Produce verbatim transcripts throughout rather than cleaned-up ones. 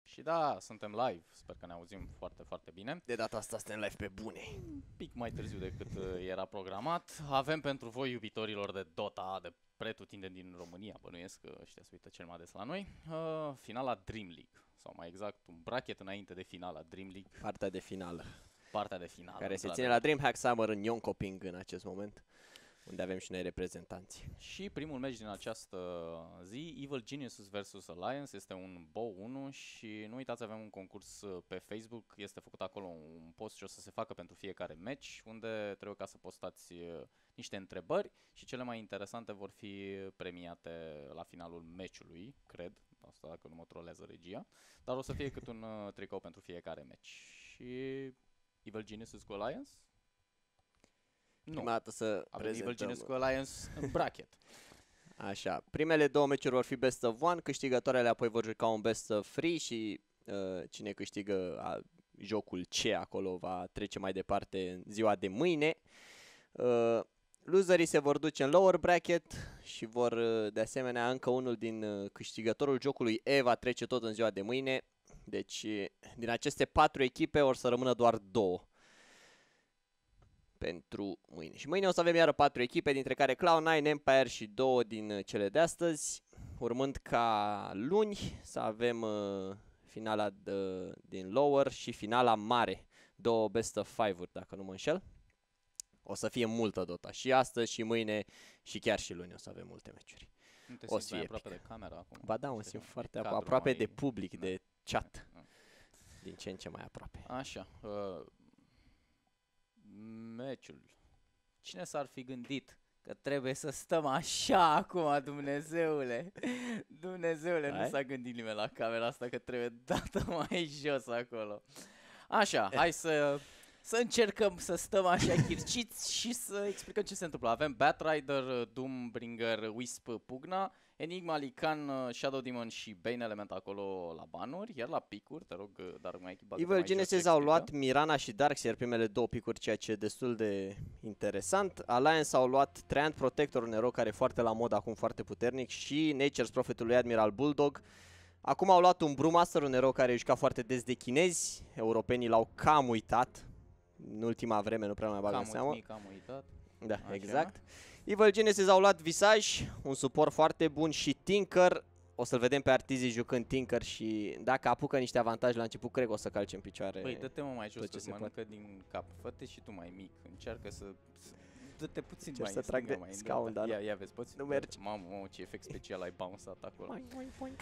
Și da, suntem live, sper că ne auzim foarte, foarte bine. De data asta suntem live pe bune. Un pic mai târziu decât uh, era programat. Avem pentru voi, iubitorilor de Dota, de pretutindeni din România, bănuiesc că ăștia se uită cel mai des la noi, uh, finala Dream League, sau mai exact un bracket înainte de finala Dream League. Partea de finală. Partea de finală. Care se ține la DreamHack Summer în Jönköping în acest moment, unde avem și noi reprezentanți. Și primul meci din această zi, Evil Geniuses versus Alliance, este un B O unu și nu uitați, avem un concurs pe Facebook, este făcut acolo un post ce o să se facă pentru fiecare meci, unde trebuie ca să postați niște întrebări și cele mai interesante vor fi premiate la finalul meciului, cred, asta dacă nu mă trolează regia, dar o să fie cât un tricou pentru fiecare meci. Și Evil Geniuses cu Alliance? Nu. Prima dată să Avem Evil prezentăm. Genius cu Alliance în bracket. Așa, primele două meciuri vor fi best of one, câștigătoarele apoi vor juca un best of three și uh, cine câștigă a, jocul C acolo va trece mai departe în ziua de mâine. Uh, loserii se vor duce în lower bracket și vor uh, de asemenea încă unul din uh, câștigătorul jocului E va trece tot în ziua de mâine. Deci din aceste patru echipe or să rămână doar două pentru mâine. Și mâine o să avem iară patru echipe, dintre care Cloud nine, Empire și două din cele de astăzi, urmând ca luni să avem uh, finala de, din lower și finala mare, două best of five-uri, dacă nu mă înșel. O să fie multă Dota și astăzi și mâine și chiar și luni o să avem multe meciuri. Nu te O simți să mai fie aproape epic. de camera acum? Ba da, mă Este simt un foarte cadru aproape mai... de public, Da. de chat, Da. din ce în ce mai aproape. Așa, uh, meciul. Cine s-ar fi gândit că trebuie să stăm așa acum, Dumnezeule? Dumnezeule, Hai. nu s-a gândit nimeni la camera asta că trebuie dată mai jos acolo. Așa, hai să, să încercăm să stăm așa chirciți și să explicăm ce se întâmplă. Avem Batrider, Doombringer, Wisp, Pugna, Enigma, Lican, Shadow Demon și Bane Element acolo la banuri, iar la picuri, te rog, dar mai echipat. Evil Geniuses au luat Mirana și Darkseer, primele două picuri, ceea ce e destul de interesant. Alliance au luat Treant Protector, un erou care e foarte la mod acum, foarte puternic, și Nature's Prophet-ul lui Admiral Bulldog. Acum au luat un Brewmaster, un erou care juca foarte des de chinezi, europenii l-au cam uitat, în ultima vreme nu prea mai bagă în Cam seamă. mic, am uitat. Da, Așa. exact. Evil Geniuses au luat Visage, un suport foarte bun, și Tinker. O să-l vedem pe Artizii jucând Tinker și dacă apucă niște avantaje la început, cred că o să calce în picioare. Păi dă-te mă mai jos, tot ce că se mănâncă din cap. Fă-te și tu mai mic, încearcă să... să- Dă-te puțin Încerc mai să în trag stânga, de mai în scaun, dreapta. dar Ia, ia vezi, poți? nu merge. Mamă, mamă, ce efect special ai bounce-at acolo. Boing, boing, boing.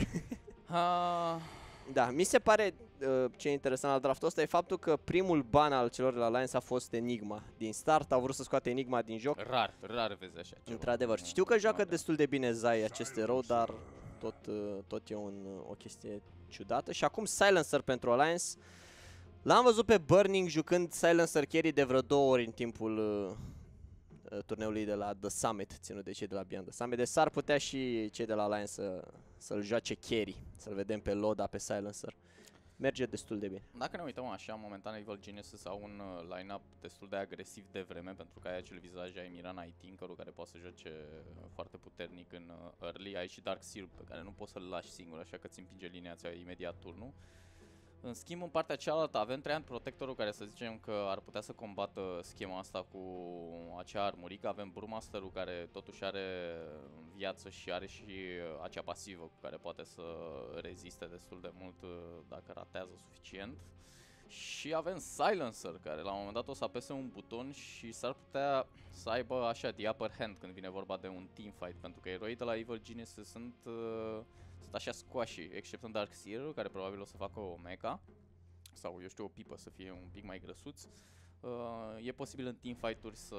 Ah, Da, mi se pare uh, ce e interesant la draftul ăsta e faptul că primul ban al celor de la Alliance a fost Enigma. Din start au vrut să scoate Enigma din joc. rar, rar vezi așa ceva. Într-adevăr, Nu- știu că joacă nu avem. destul de bine Zai acest erou, dar tot, uh, tot e un, uh, o chestie ciudată. Și acum Silencer pentru Alliance. L-am văzut pe Burning jucând Silencer carry de vreo două ori în timpul uh, uh, turneului de la The Summit, ținut de cei de la Beyond The Summit. Deci s-ar putea și cei de la Alliance să, să-l joace carry, să-l vedem pe Loda, pe Silencer. Merge destul de bine. Dacă ne uităm așa, momentan Evil Geniuses au un uh, line-up destul de agresiv de vreme, pentru că ai acel vizaj, ai Mirana, ai Tinker-ul care poate să joace foarte puternic în uh, early, ai și Darkseer pe care nu poți să-l lași singur, așa că ți împinge linia, ți imediat turnul. În schimb, în partea cealaltă avem Treant Protectorul care să zicem că ar putea să combată schema asta cu acea armurică. Avem Brewmasterul care totuși are viață și are și acea pasivă cu care poate să reziste destul de mult dacă ratează suficient. Și avem Silencer care la un moment dat o să apese un buton și s-ar putea să aibă așa the upper hand când vine vorba de un teamfight, pentru că eroii de la Evil Geniuses sunt, uh, sunt așa squashy, exceptând Darkseer, care probabil o să facă o mecha sau eu știu o pipă să fie un pic mai grăsuț. Uh, e posibil în teamfight-uri să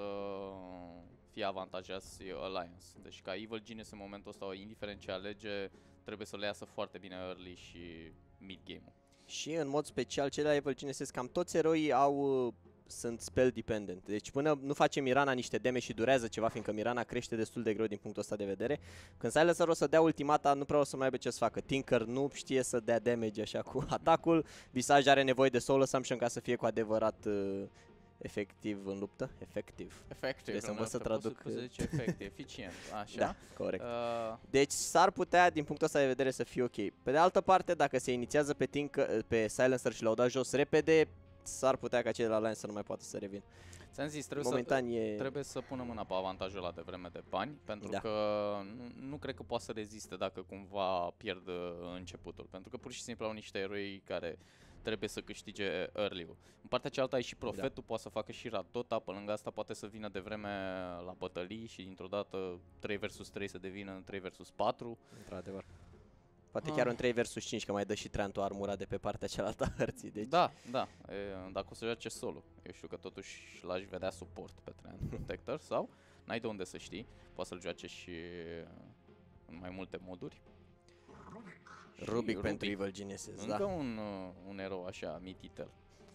fie avantajați Alliance. Deci ca Evil Genius în momentul ăsta, indiferent ce alege, trebuie să le iasă foarte bine early și mid game-ul. Și în mod special cei de la Evil Geniuses, cam toți eroii au, uh, sunt spell dependent. Deci până nu face Mirana niște damage și durează ceva, fiindcă Mirana crește destul de greu din punctul ăsta de vedere. Când Silencer o să dea ultimata, nu prea o să mai aibă ce să facă. Tinker nu știe să dea damage așa cu atacul. Visage are nevoie de Soul Assumption ca să fie cu adevărat uh, efectiv în luptă, efectiv. Efectiv, Trebuie să învăț să traduc. Să zice efectiv, eficient, așa. Da, corect. Uh, Deci s-ar putea, din punctul ăsta de vedere, să fie ok. Pe de altă parte, dacă se inițiază pe, Tinker, pe Silencer și l-au dat jos repede, s-ar putea ca cei de la Lions să nu mai poată să revină. Ți-am zis, trebuie, Momentan să, e... trebuie să punem mâna pe avantajul ăla de vreme de bani, pentru Da. că nu, nu cred că poate să reziste dacă cumva pierd uh, începutul. Pentru că pur și simplu au niște eroi care trebuie să câștige early-ul. În partea cealaltă ai și Profetul, da. Poate să facă și Ratota, pe lângă asta poate să vină de vreme la bătălii și dintr-o dată trei versus trei să devină trei versus patru. Într-adevăr. Poate Ah. chiar un trei versus cinci, că mai dă și Treantul armura de pe partea cealaltă a hărții. Deci... Da, da, e, dacă o să joace solo. Eu știu că totuși l-aș vedea suport pe Treant Protector sau n-ai de unde să știi. Poate să-l joace și în mai multe moduri. Rubic, Rubic pentru Evil Geniuses, încă da. un, uh, un erou așa, mititel.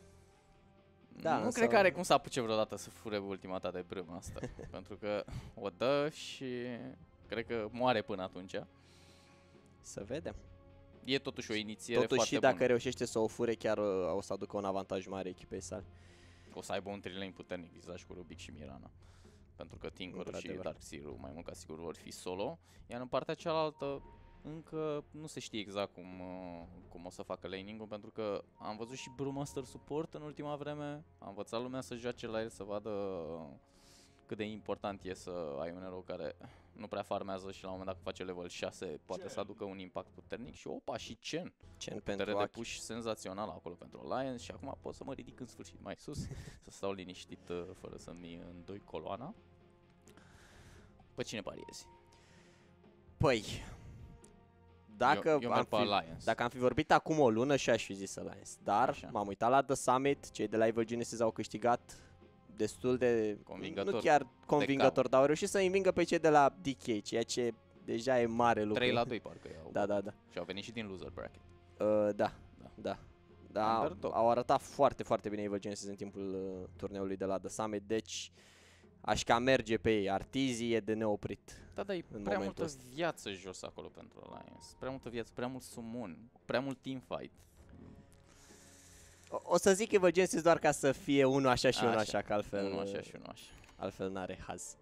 Da, nu însă... cred că are cum să apuce vreodată să fure ultima ta de brâmă asta. Pentru că o dă și cred că moare până atunci. Să vedem. E totuși o inițiere Totuși foarte și dacă bună. reușește să o fure, chiar uh, o să aducă un avantaj mare echipei sale. O să aibă un trilane puternic vizaj cu Rubic și Mirana. Pentru că Tinker și Darkseer mai mult ca sigur vor fi solo. Iar în partea cealaltă încă nu se știe exact cum, uh, cum o să facă laning-ul, pentru că am văzut și Brewmaster support în ultima vreme. Am învățat lumea să joace la el, să vadă cât de important e să ai un erou care nu prea farmează și la un moment dat face level șase poate Chen. Să aducă un impact puternic. Și opa, și Chen. Chen pentru pentru de push senzațional acolo pentru Alliance. Și acum pot să mă ridic în sfârșit mai sus, să stau liniștit uh, fără să-mi îndoi coloana. Pe cine pariezi? Păi, dacă, eu, eu am pe fi, Alliance. dacă am fi vorbit acum o lună și aș fi zis Alliance. Dar m-am uitat la The Summit, cei de la Evil Geniuses au câștigat destul de, convingător, nu chiar convingător, dar au reușit să învingă pe cei de la D K, ceea ce deja e mare lucru. trei la doi parcă iau. Da, da, da. Și au venit și din loser bracket. Uh, da, da, da. Da, au arătat foarte, foarte bine Evil Geniuses în timpul uh, turneului de la The Summit, deci aș cam merge pe ei. Artizii e de neoprit. Da, da, e prea multă ăsta. viață jos acolo pentru Alliance. Prea multă viață, prea mult summon, prea mult teamfight. O, o să zic Evil Geniuses doar ca să fie unul așa și așa, unul așa, că altfel... Unul așa și unul așa. Altfel n-are haz.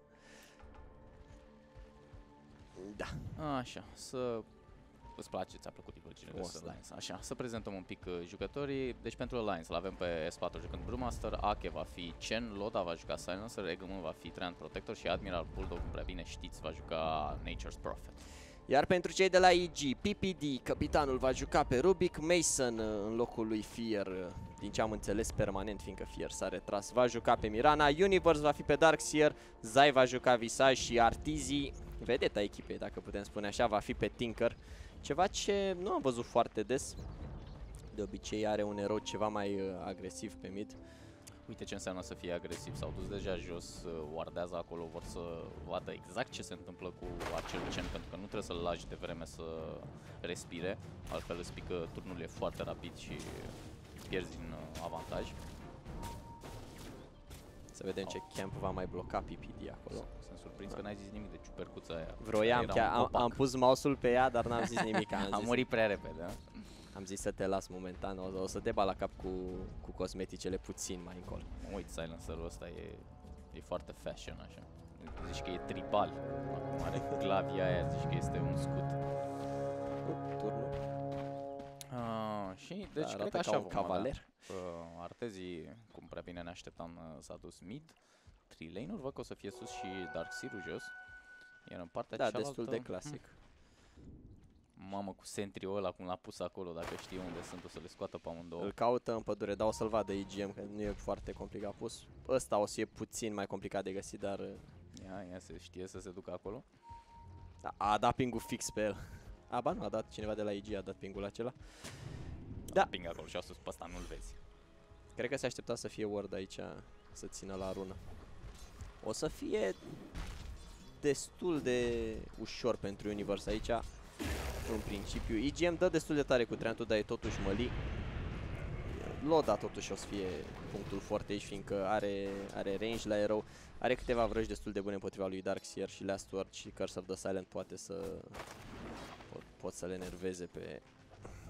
Da. Așa, să... Îți place, ți-a plăcut Evil Geniuses Alliance. Așa, să prezentăm un pic uh, jucătorii. Deci pentru Alliance l-avem pe S patru jucând Brewmaster, Ake va fi Chen, Loda va juca Silencer, Egmont va fi Treant Protector și Admiral Bulldog, cum prea bine știți, va juca Nature's Prophet. Iar pentru cei de la E G, P P D, capitanul va juca pe Rubic, Mason în locul lui Fear, din ce am înțeles permanent, fiindcă Fear s-a retras, va juca pe Mirana, Universe va fi pe Darkseer, Zai va juca Visage și Artizii, vedeta echipei, dacă putem spune așa, va fi pe Tinker. Ceva ce nu am văzut foarte des, de obicei are un erou ceva mai uh, agresiv pe mid. Uite ce înseamnă să fie agresiv, s-au dus deja jos, wardează acolo, vor să vadă exact ce se întâmplă cu acel Chen, pentru că nu trebuie să-l lași de vreme să respire, altfel îți pică turnul e foarte rapid și pierzi din avantaj. Să vedem oh. ce camp va mai bloca P P D acolo. Sunt surprins da. că n-ai zis nimic de ciupercuța aia. Vroiam, chiar am, am pus mouse-ul pe ea, dar n-am zis nimic. Am, am zis, murit prea repede, da? Am zis să te las momentan, o, o să te bat la cap cu, cu cosmeticele puțin mai încolo. Uite, silencerul ăsta e, e foarte fashion așa. Zici că e tribal, acum are glavia aia, zici că este un scut. Uh, turnul. Ah, și deci da, cred că așa un cavaler. Uh, Artezii, cum prea bine ne așteptam, s-a dus mid. Trei lane-uri văd că o să fie sus și Darkseer-ul jos. Iar în partea da, cealaltă... destul de clasic. Hmm. Mamă, cu sentry-ul ăla, cum l-a pus acolo, dacă știi unde sunt, o să le scoată pe amândouă. Îl caută în pădure, dar o să-l vadă E G M, că nu e foarte complicat pus. Ăsta o să fie puțin mai complicat de găsit, dar... Ia, ia, se știe să se ducă acolo. Da, a dat ping-ul fix pe el. A, ba nu, a dat cineva de la E G, a dat ping-ul acela. Da. Ping acolo și a sus pe ăsta, nu-l vezi. Cred că se aștepta să fie ward aici, să țină la rună. O să fie destul de ușor pentru Universe aici, în principiu. E G M dă destul de tare cu Treantul, dar e totuși măli. Loda totuși o să fie punctul foarte aici, fiindcă are, are range la erou. Are câteva vrăji destul de bune împotriva lui Darkseer și Last Word și Curse of the Silent poate să pot, pot să le nerveze pe,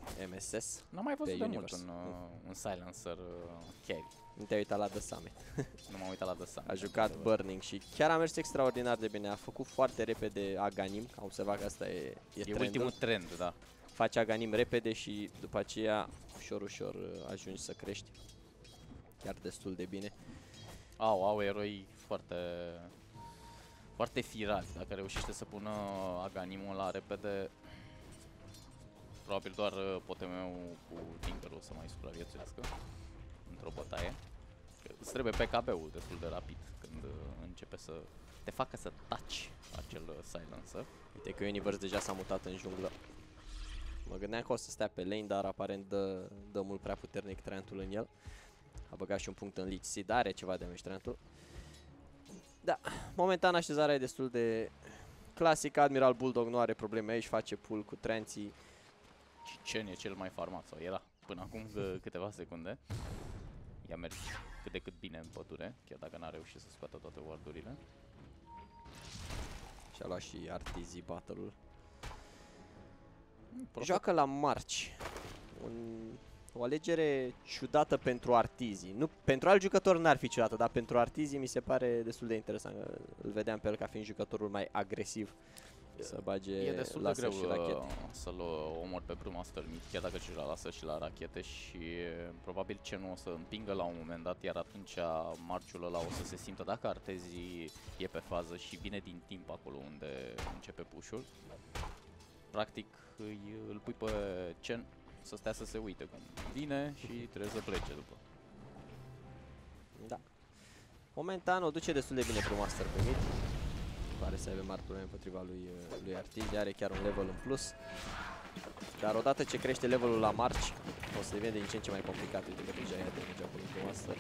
M S S. N-am mai văzut pe de mult Universe. un, uh, un silencer uh, carry. Nu te-ai uitat la The Summit. Nu m-am uitat la The Summit. A jucat Burning și chiar a mers extraordinar de bine. A făcut foarte repede Aghanim. Am observat că asta e, e, E trendul. ultimul trend, da. Faci Aghanim repede și după aceea ușor, ușor uh, ajungi să crești. Chiar destul de bine. Au, au eroi foarte foarte firați. Dacă reușește să pună Aghanimul la repede, probabil doar uh, Potemeu cu Tinkerul să mai supraviețuiască într-o bătaie. Că îți trebuie P K B-ul destul de rapid când uh, începe să te facă să taci acel uh, silencer. Uite că Universe deja s-a mutat în junglă. Mă gândeam că o să stea pe lane, dar aparent dă, dă mult prea puternic Treantul în el. A băgat și un punct în Lich Seed, are ceva damage Treantul. Da, momentan așezarea e destul de clasică. Admiral Bulldog nu are probleme aici, face pull cu Tranții. Și Chen e cel mai farmat, sau era până acum uh, câteva secunde. I-a mers cât de cât bine în pădure, chiar dacă n-a reușit să scoată toate ward-urile. Și-a luat și Artizi battle-ul. Profet. Joacă la Marci. Un, o alegere ciudată pentru Artizi. Nu, pentru alt jucător n-ar fi ciudată, dar pentru Artizi mi se pare destul de interesant. Îl vedeam pe el ca fiind jucătorul mai agresiv. Să bage E destul de laser greu și rachete. să-l omor pe Brewmaster Mid, chiar dacă și la lasă și la rachete și probabil ce nu o să împingă la un moment dat, iar atunci marciul ăla o să se simtă dacă Artezi e pe fază și vine din timp acolo unde începe push-ul. Practic îi, îl pui pe Chen să stea să se uite cum vine și trebuie să plece după. Da. Momentan o duce destul de bine Brewmaster pe mid. Pare să aibă mari probleme împotriva lui, lui Artizi, are chiar un level în plus. Dar odată ce crește levelul la Marci, o să devine din ce în ce mai complicat. Uite că deja ia damage acolo cu Master.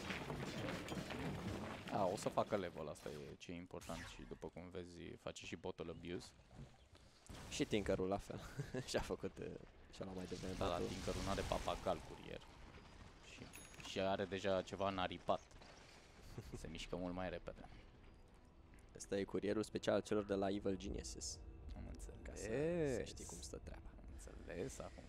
A, o să facă level, asta e ce e important și după cum vezi face și bottle abuse. Și Tinkerul la fel. Și-a făcut uh, și-a luat mai devreme. Da, Tinkerul nu are papagal curier. Și, și are deja ceva naripat. Se mișcă mult mai repede. Asta e curierul special celor de la Evil Geniuses. Am înțeles. Ca să, să știi cum stă treaba. Am înțeles acum.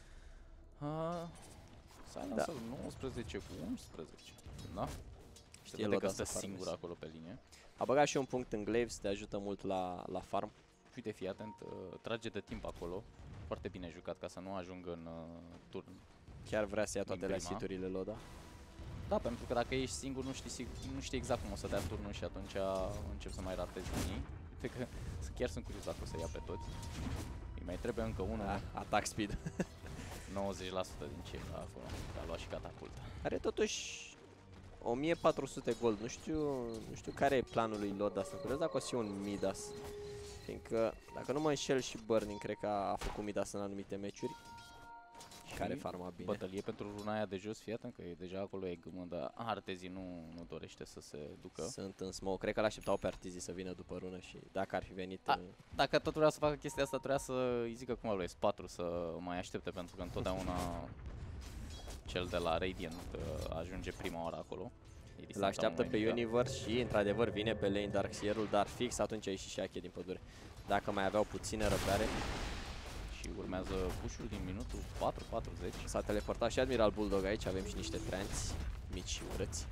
Uh, Silencer da. nouăsprezece cu unsprezece. Da? Știe se vede că Loda stă să singur farmeze. acolo pe linie. A băgat și un punct în Glaives, te ajută mult la, la farm. Uite, fii atent, uh, trage de timp acolo. Foarte bine jucat ca să nu ajungă în uh, turn. Chiar vrea să ia toate prima. last-hit-urile Loda. Da, pentru că dacă ești singur nu știi, nu știi exact cum o să dea turnul și atunci încep să mai ratezi unii. Uite că chiar sunt curios dacă o să ia pe toți. Îi mai trebuie încă unul. Ah, attack speed. nouăzeci la sută din cei la acolo. A luat și catapulta. Are totuși o mie patru sute gold. Nu știu, nu știu care e planul lui Loda să curez dacă o să fie un Midas. Fiindcă, dacă nu mă înșel, și Burning cred că a făcut Midas în anumite meciuri. Care farma bine. Bătălie pentru runa aia de jos, fii atent că e deja acolo e gâmă, dar Artezi nu, nu dorește să se ducă. Sunt în smoke. Cred că l-așteptau pe Artizi să vină după rună și dacă ar fi venit... A, uh, dacă tot vrea să facă chestia asta, trebuia să îi zică cum lui S patru să mai aștepte, pentru că întotdeauna cel de la Radiant uh, ajunge prima oară acolo. Îl așteaptă pe Universe și într-adevăr vine pe lane Darkseer-ul, dar fix atunci a ieșit și Ache din pădure. Dacă mai aveau puțină răbdare. Și urmează push-ul din minutul patru patruzeci. S-a teleportat și Admiral Bulldog aici, avem și niște tranți mici și urâți.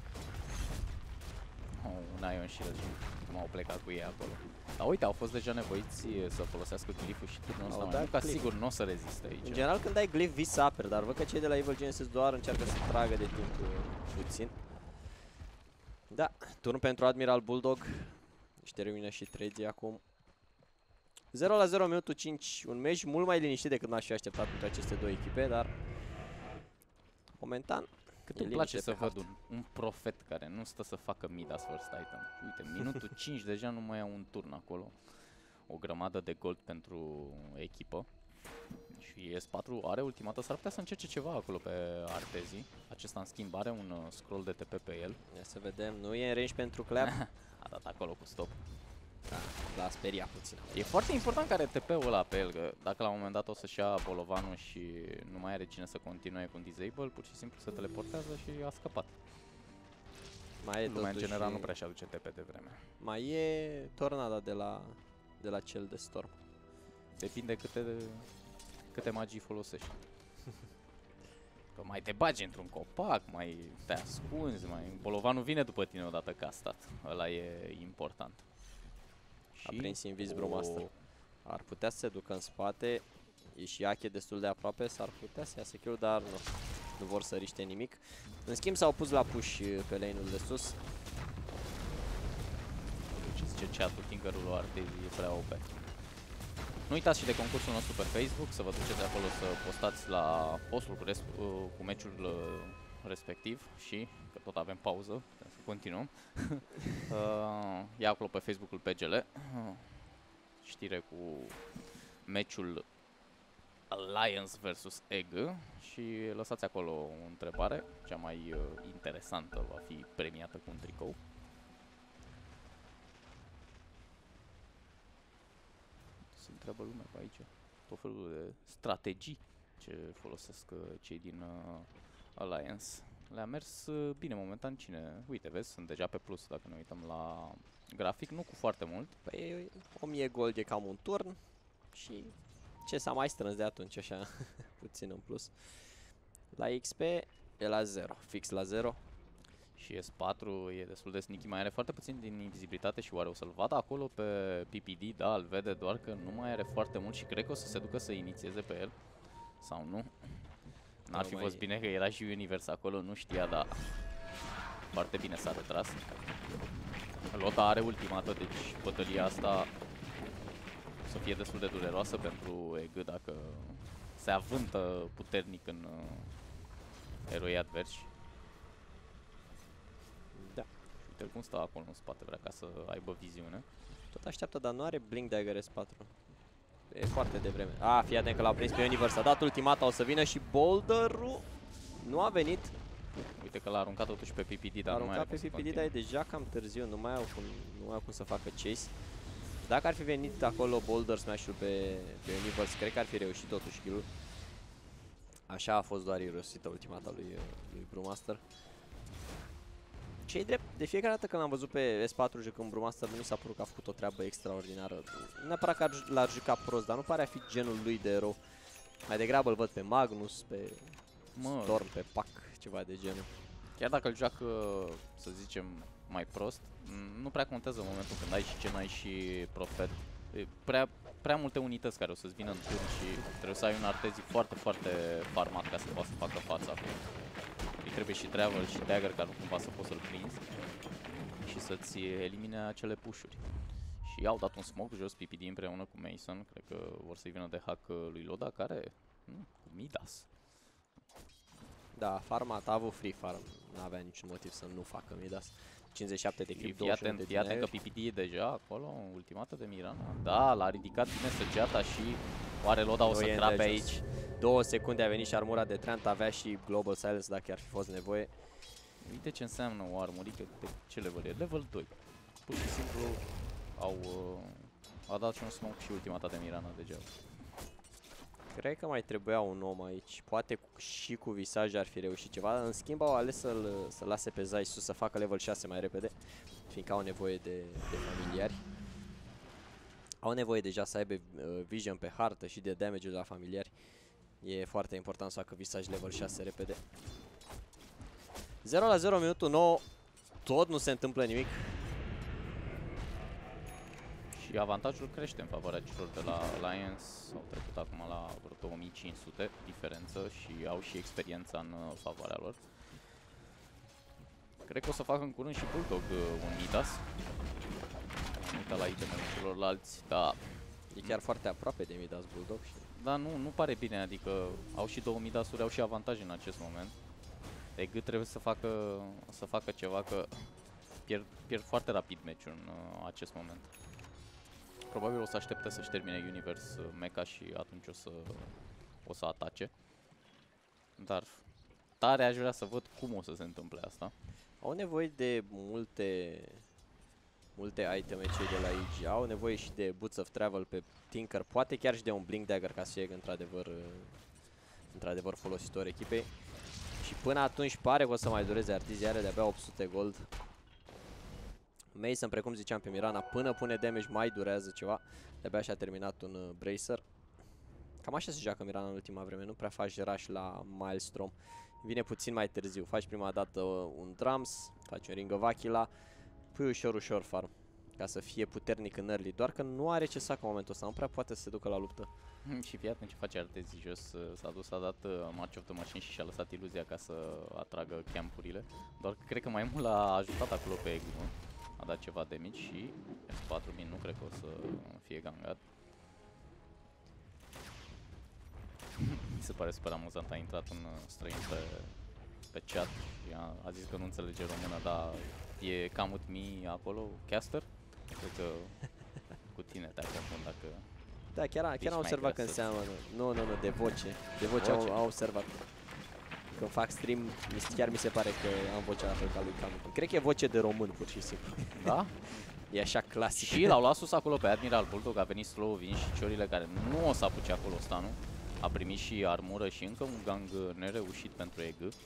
Oh, un Ion Shield și cum au plecat cu ei acolo. Dar uite, au fost deja nevoiți să folosească glyph-ul și turnul ăsta mai mult, ca sigur nu o să reziste aici. În general când dai glyph vii să aperi, dar văd că cei de la Evil Genesis doar încearcă să tragă de timp puțin. Da, turn pentru Admiral Bulldog. Și termină și trade acum. zero la zero, minutul cinci, un meci mult mai liniștit decât m-aș fi așteptat între aceste două echipe, dar momentan cât îmi place să văd un, un profet care nu stă să facă Midas First Titan. Uite, minutul cinci deja nu mai au un turn acolo. O grămadă de gold pentru echipă. Și S patru are ultimată, s-ar putea să încerce ceva acolo pe Artezi. Acesta în schimb are un uh, scroll de T P pe el. Ia să vedem, nu e în range pentru clap. A dat acolo cu stop. Da, l-a speriat puțin. E foarte important că are T P-ul ăla pe el, că dacă la un moment dat o să-și ia bolovanul și nu mai are cine să continue cu un disable, pur și simplu se teleportează și a scăpat. Mai e lumea în general și... nu prea și aduce T P de vreme. Mai e tornada de la, de la cel de Storm. Depinde câte, câte magii folosești. Că mai te bagi într-un copac, mai te ascunzi, mai... Bolovanul vine după tine odată că a stat. Ăla e important. A prins Invis Brewmaster. Ar putea să se ducă în spate. E și Ache destul de aproape, s-ar putea să iasă kill, dar nu. Nu vor să riște nimic. În schimb s-au pus la push pe lane-ul de sus. Ce zice chat-ul, Tinkerul lui Artezi e prea O P. Nu uitați și de concursul nostru pe Facebook, să vă duceți acolo să postați la postul cu, cu meciul respectiv și, că tot avem pauză, să continuăm. uh, ia acolo pe Facebook-ul P G L, uh, știre cu meciul Alliance versus E G și lăsați acolo o întrebare, cea mai uh, interesantă va fi premiată cu un tricou. Se întreabă lumea pe aici tot felul de strategii ce folosesc uh, cei din uh, Alliance. Le-a mers uh, bine momentan. Cine? Uite, vezi, sunt deja pe plus dacă ne uităm la grafic, nu cu foarte mult. Păi o mie gold e cam un turn și ce s-a mai strâns de atunci, așa, puțin în plus. La X P e la zero, fix la zero. Și S patru e destul de sneaky, mai are foarte puțin din invizibilitate și oare o să-l vadă acolo pe P P D? Da, îl vede, doar că nu mai are foarte mult și cred că o să se ducă să inițieze pe el. Sau nu? N-ar fi fost bine că era și Universe acolo, nu știa, dar foarte bine s-a retras. Lota are ultimată, deci bătălia asta o să fie destul de dureroasă pentru E G dacă se avântă puternic în uh, eroi adversi. Da. Uite cum stă acolo în spate, vrea ca să aibă viziune. Tot așteaptă, dar nu are Blink Dagger S patru. E foarte devreme. A, fii atent că l-a prins pe Universe. A dat ultimata, o să vină și Boulder-ul. Nu a venit. Uite că l-a aruncat totuși pe P P D, dar a nu mai aruncat pe P P D, dar e deja cam târziu. Nu mai au cum, nu mai au cum să facă chase. Dacă ar fi venit acolo Boulder Smash-ul pe, pe Universe, cred că ar fi reușit totuși kill-ul. Așa a fost doar irosită ultimata lui, lui Brewmaster. Ce-i drept, de fiecare dată când am văzut pe S patru jucând Brewmaster, nu mi s-a părut că a făcut o treabă extraordinară. Nu neapărat că l-ar juca prost, dar nu pare a fi genul lui de erou. Mai degrabă îl văd pe Magnus, pe mă, Storm, pe Pac, ceva de genul. Chiar dacă îl joacă, să zicem, mai prost, nu prea contează în momentul când ai și Gen, ai și Prophet. E prea, prea multe unități care o să-ți vină în turn și trebuie să ai un Artezi foarte, foarte farmat ca să poată să facă fața acolo. Îi trebuie și Travel și Dagger ca nu cumva să poți să-l prinzi și să-ți elimine acele push-uri. Și i-au dat un smoke jos P P D împreună cu Mason, cred că vor să-i vină de hack lui Loda, care, nu, cu Midas. Da, farmat, a avut free farm, n-avea niciun motiv să nu facă Midas. cincizeci și șapte de clip, douăzeci și unu de fii atent că P P D e deja acolo, ultimată de Mirana. Da, l-a ridicat bine săgeata și oare Loda o să crape aici. Două secunde a venit și armura de Trant, avea și Global Silence dacă ar fi fost nevoie. Uite ce înseamnă o armurică, pe ce level e? Level doi. Pur și simplu au uh, a dat și un smoke și ultimata de Mirana degeaba. Cred că mai trebuia un om aici, poate cu, și cu visaj ar fi reușit ceva. În schimb au ales să-l să lase pe Zai sus să facă level șase mai repede, fiindcă au nevoie de, de familiari. Au nevoie deja să aibă uh, vision pe hartă și de damage de la familiari. E foarte important să facă visaj level șase repede. zero la zero, minutul nouă, tot nu se întâmplă nimic. Și avantajul crește în favoarea celor de la Alliance. Au trecut acum la vreo două mii cinci sute diferență și au și experiența în favoarea lor. Cred că o să facă în curând și Bulldog un Midas. Am uitat la itemele celorlalți, dar e chiar foarte aproape de Midas Bulldog. Și... da, nu, nu pare bine, adică au și două Midasuri, au și avantaje în acest moment. E G trebuie să facă, să facă ceva, că pierd, pierd foarte rapid meciul în uh, acest moment. Probabil o să aștepte să-și termine Universe uh, mecha și atunci o să, o să atace. Dar tare aș vrea să văd cum o să se întâmple asta. Au nevoie de multe, multe iteme cei de la I G. Au nevoie și de Boots of Travel pe Tinker, poate chiar și de un Blink Dagger ca să fie într-adevăr într-adevăr folositor echipei. Și până atunci pare că o să mai dureze. Artizii are de-abia opt sute gold. Mason, precum ziceam pe Mirana, până pune damage mai durează ceva. De-abia și-a terminat un uh, Bracer. Cam așa se joacă Mirana în ultima vreme, nu prea faci rush la Maelstrom vine puțin mai târziu. Faci prima dată un drums, faci un ring of Aquila, pui ușor, ușor farm, ca să fie puternic în early, doar că nu are ce să facă în momentul ăsta, nu prea poate să se ducă la luptă. Și fii atent ce face Artezi jos, s-a dus, a dat March of the Machine și și-a lăsat iluzia ca să atragă campurile. Doar că cred că mai mult l-a ajutat acolo pe Egu, nu? A dat ceva damage și S patru mii nu cred că o să fie gangat. Mi se pare super amuzant, a intrat un străin pe, pe chat și a, a zis că nu înțelege română, dar e cam with me acolo, caster? Cred că cu tine te-ai confund dacă... Da, chiar, chiar am observat că înseamnă, nu, nu, nu, de voce, de voce, voce. Am, am observat. Când fac stream, chiar mi se pare că am vocea la fel ca lui Camutu. Cred că e voce de român, pur și simplu. Da? E așa clasic. Și l-au luat sus acolo pe Admiral Bulldog, a venit slow, vin și ciorile care nu o să apuce acolo stanul. A primit și armură și încă un gang nereușit pentru E G.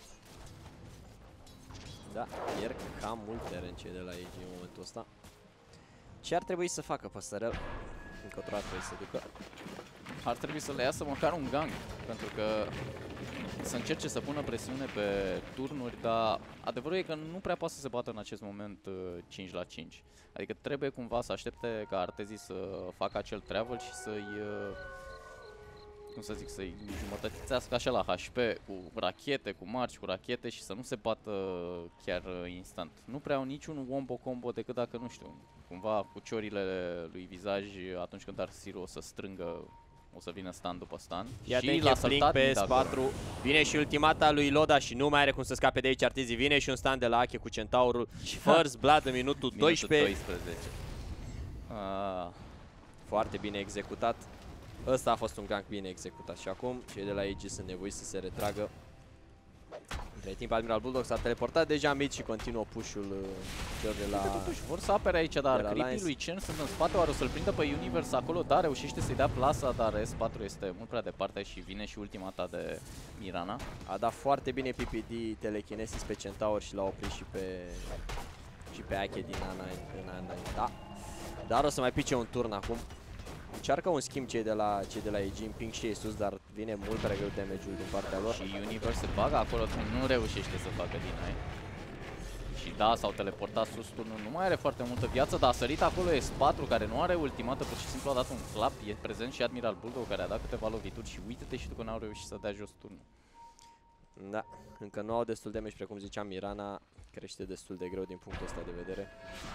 Da, pierd cam mult teren cei de la E G în momentul ăsta. Ce ar trebui să facă Păsărel? Încotro ar trebui să ducă. Ar trebui să le iasă măcar un gang, pentru că să încerce să pună presiune pe turnuri, dar adevărul e că nu prea poate să se bată în acest moment cinci la cinci. Adică trebuie cumva să aștepte ca Artezi să facă acel travel și să-i, cum să zic, să-i jumătățească așa la H P cu rachete, cu marci, cu rachete și să nu se bată chiar instant. Nu prea au niciun wombo combo decât dacă, nu știu, cumva cu ciorile lui Visaj atunci când Darkseer o să strângă, o să vină stun după stun. Ia și la saltat pe S patru, vine și ultimata lui Loda și nu mai are cum să scape de aici Artezi, vine și un stun de la Ache cu Centaurul. First Blood în minutul doisprezece. doisprezece. Ah. Foarte bine executat. Ăsta a fost un gank bine executat și acum cei de la A G sunt nevoiți să se retragă. Între timp Admiral Bulldog s-a teleportat deja mid și continuă push-ul celor de la... Totuși vor să apere aici, dar creepii lui Chen sunt în spate, oare o să-l prindă pe Universe acolo? Da, reușește să-i dea plasa, dar S patru este mult prea departe și vine și ultimata de Mirana. A dat foarte bine P P D telekinesis pe Centaur și l-a oprit și pe și pe Ache din A nouă. Da. Dar o să mai pice un turn acum. Încearcă un schimb cei de la cei de la E G, împing și ei sus, dar vine mult prea greu damage-ul din partea lor. Și Universe se bagă acolo, nu reușește să facă deny. Și da, s-au teleportat sus turnul, nu mai are foarte multă viață, dar a sărit acolo S patru care nu are ultimată, pur și simplu a dat un clap, e prezent și Admiral Bulldog care a dat câteva lovituri și uite-te și tu că n-au reușit să dea jos turnul. Da, încă nu au destul damage, precum ziceam, Mirana crește destul de greu din punctul ăsta de vedere.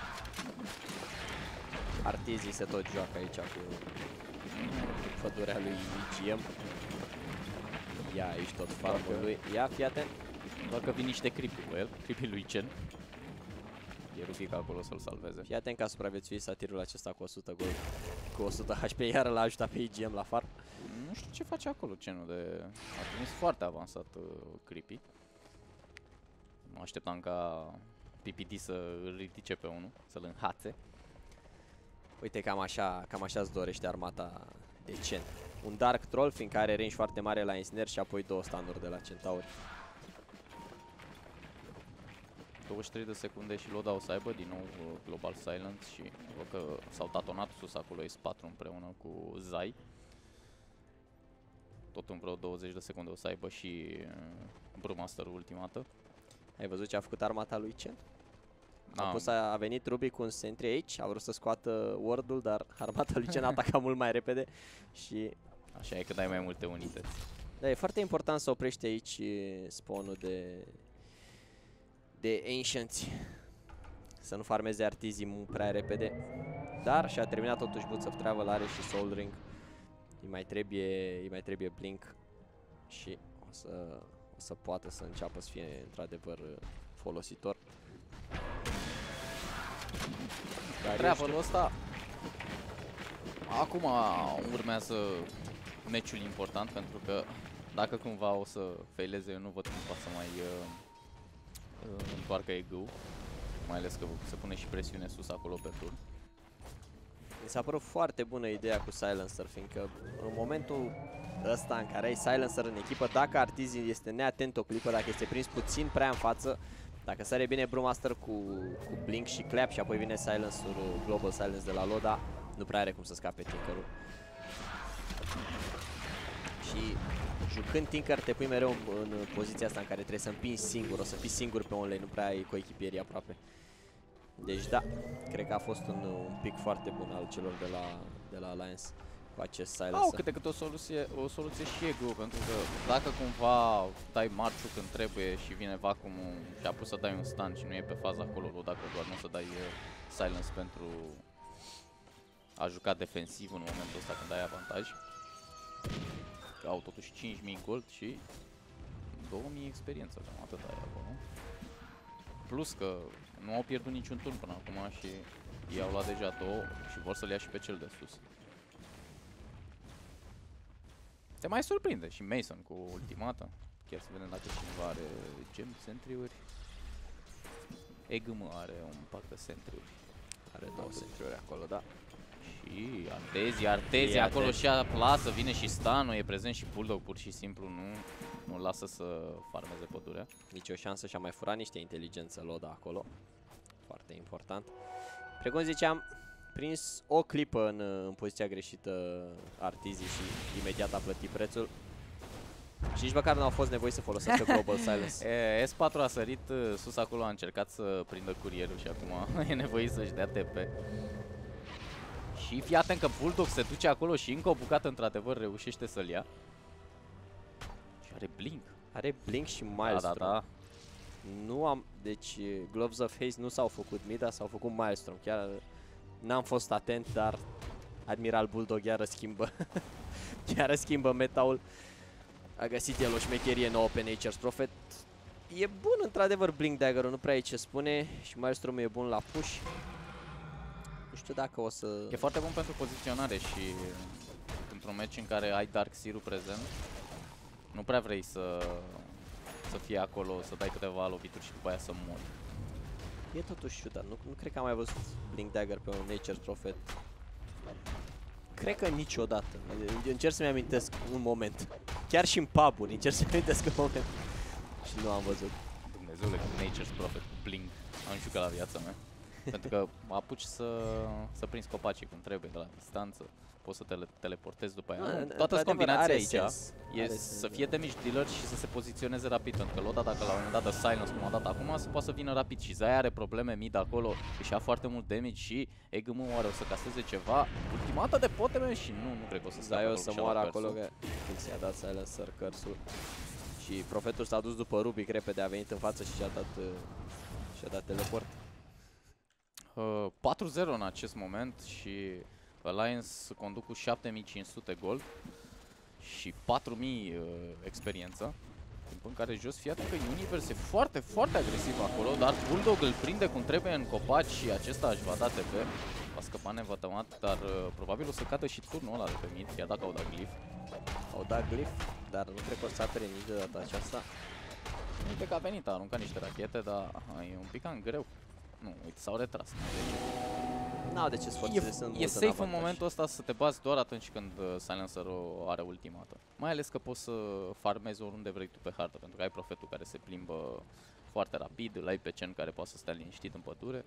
Artezi se tot joacă aici cu pădurea lui G M. Ia aici tot farmul lui. Ia, fii atent. Doar că vin niște creepy cu el, creepy lui Chen. E Rubica acolo să-l salveze. Fii atent că a supraviețuit satirul acesta cu o sută gol, cu o sută H P, iar l-a ajutat pe G M la farm. Nu știu ce face acolo Chen-ul de... A trimis foarte avansat uh, creepy. Nu așteptam ca P P D să îl ridice pe unul, să-l înhațe. Uite, cam așa, cam așa îți dorește armata de Chen. Un Dark Troll, fiindcă are range foarte mare la Ensnare și apoi două stunuri de la Centauri. douăzeci și trei de secunde și Loda o să aibă din nou uh, Global Silence și văd că s-au tatonat sus acolo S patru împreună cu Zai. Tot în vreo douăzeci de secunde o să aibă și uh, Brewmaster-ul ultimată. Ai văzut ce a făcut armata lui Chen? A, A, pus, a, a venit Ruby cu un sentry aici, a vrut să scoată ward-ul, dar armata lui Chen a atacat mult mai repede și... Așa e că dai mai multe unități. Da, e foarte important să oprești aici spawn-ul de... de Ancients. Să nu farmeze Artizii prea repede. Dar și-a terminat totuși Boots of Travel, are și Soul Ring. Îi mai trebuie, îi mai trebuie Blink și o să, o să poată să înceapă să fie într-adevăr folositor. Travel-ul ăsta acum urmează meciul important, pentru că dacă cumva o să faileze, eu nu văd cum poate să mai uh, uh, întoarcă E G-ul, mai ales că se pune și presiune sus acolo pe turn. Mi s-a părut foarte bună ideea cu Silencer, fiindcă în momentul ăsta în care ai Silencer în echipă, dacă Artizii este neatent o clipă, dacă este prins puțin prea în față, dacă sare bine Brewmaster cu, cu Blink și Clap și apoi vine Silencer-ul, Global Silence de la Loda, nu prea are cum să scape Tinker-ul. și jucând Tinker te pui mereu în, în poziția asta în care trebuie să împingi singur, o să fii singur pe online, nu prea ai coechipierii aproape. Deci da, cred că a fost un, un pic foarte bun al celor de la, de la Alliance cu acest Silencer. Au câte câte o soluție, o soluție și Ego, pentru că dacă cumva dai marciu când trebuie și vine vacuumul și a pus să dai un stun și nu e pe fază acolo, dacă doar nu să dai uh, silence pentru a juca defensiv în momentul ăsta când ai avantaj. Că au totuși cinci mii gold și două mii experiență, cam atât ai acolo. Plus că nu au pierdut niciun turn până acum și ei au luat deja două și vor să le ia și pe cel de sus. Te mai surprinde și Mason cu ultimata. Chiar să vedem dacă cineva are gem sentry-uri. Egm are un pack de sentry-uri. Are două sentry-uri acolo, da. Și Artezi, Artezi acolo și aplasă, vine și stun-ul, e prezent și Bulldog, pur și simplu nu, nu lasă să farmeze pădurea. Nici o șansă și-a mai furat niște inteligență Loda acolo. Foarte important. Precum ziceam, prins o clipă în, în poziția greșită Artizi și imediat a plătit prețul. Și nici măcar nu au fost nevoi să folosească Global Silence. E, S patru a sărit sus acolo, a încercat să prindă curierul și acum e nevoit să-și dea T P. Și fii atent că Bulldog se duce acolo și încă o bucată într-adevăr reușește să-l ia. Și are Blink. Are Blink și Maelstrom. Da, da, da. Nu am, deci Gloves of Haze nu s-au făcut Mida, s-au făcut Maelstrom. Chiar n-am fost atent, dar Admiral Bulldog iară schimbă. Iară schimbă metaul. A găsit el o șmecherie nouă pe Nature's Prophet. E bun într-adevăr Blink Dagger-ul, nu prea e ce spune. Și Maelstrom e bun la push. Nu știu dacă o să... E foarte bun pentru poziționare și într-un match în care ai Darkseer-ul prezent, nu prea vrei să, să fie acolo, să dai câteva lovituri și după aia să mori. E totuși ciudat, nu, nu cred că am mai văzut Blink Dagger pe un Nature's Prophet. Cred că niciodată. Încerc să-mi amintesc un moment. Chiar și în pub-uri încerc să-mi amintesc un moment. Și nu am văzut. Dumnezeule, cu Nature's Prophet, cu Blink, am jucat la viața mea. Pentru că apuci să, să prinzi copacii cum trebuie, de la distanță. Poți să te tele teleportezi după aia. A, Nu, toată combinația aici sens. e Are să sens, fie damage dealer și să se poziționeze rapid. Pentru că Loda, dacă la un moment dat dă silence cum a dat acum, se poate să vină rapid. Și Zaya are probleme mid acolo, își ia foarte mult damage și Egm oare o să caseze ceva. Ultimata de poteme și nu, nu cred că o să scape. Zaya o să moară acolo că când s-a dat Silencer curse-ul. Și Profetul s-a dus după Rubic repede, a venit în față și și-a dat, și-a dat teleport. Uh, patru zero în acest moment și Alliance conduc cu șapte mii cinci sute gold și patru mii uh, experiență. Timp în care jos, fii atent că Universe e foarte, foarte agresiv acolo, dar Bulldog îl prinde cum trebuie în copaci și acesta își va da T P. Va scăpa nevătămat, dar uh, probabil o să cadă și turnul ăla de pe mid, chiar dacă au dat Glyph. Au dat Glyph, dar nu cred că o să apere nici de data aceasta. Uite că a venit, a aruncat niște rachete, dar aha, e un pic cam greu. Nu, uite, s-au retras. N-au de ce sforțeze, sunt E safe în, în momentul ăsta să te bazi doar atunci când uh, Silencer-ul are ultimată. Mai ales că poți să farmezi oriunde vrei tu pe hartă, pentru că ai Profetul care se plimbă foarte rapid, îl ai pe Chen care poate să stea liniștit în pădure.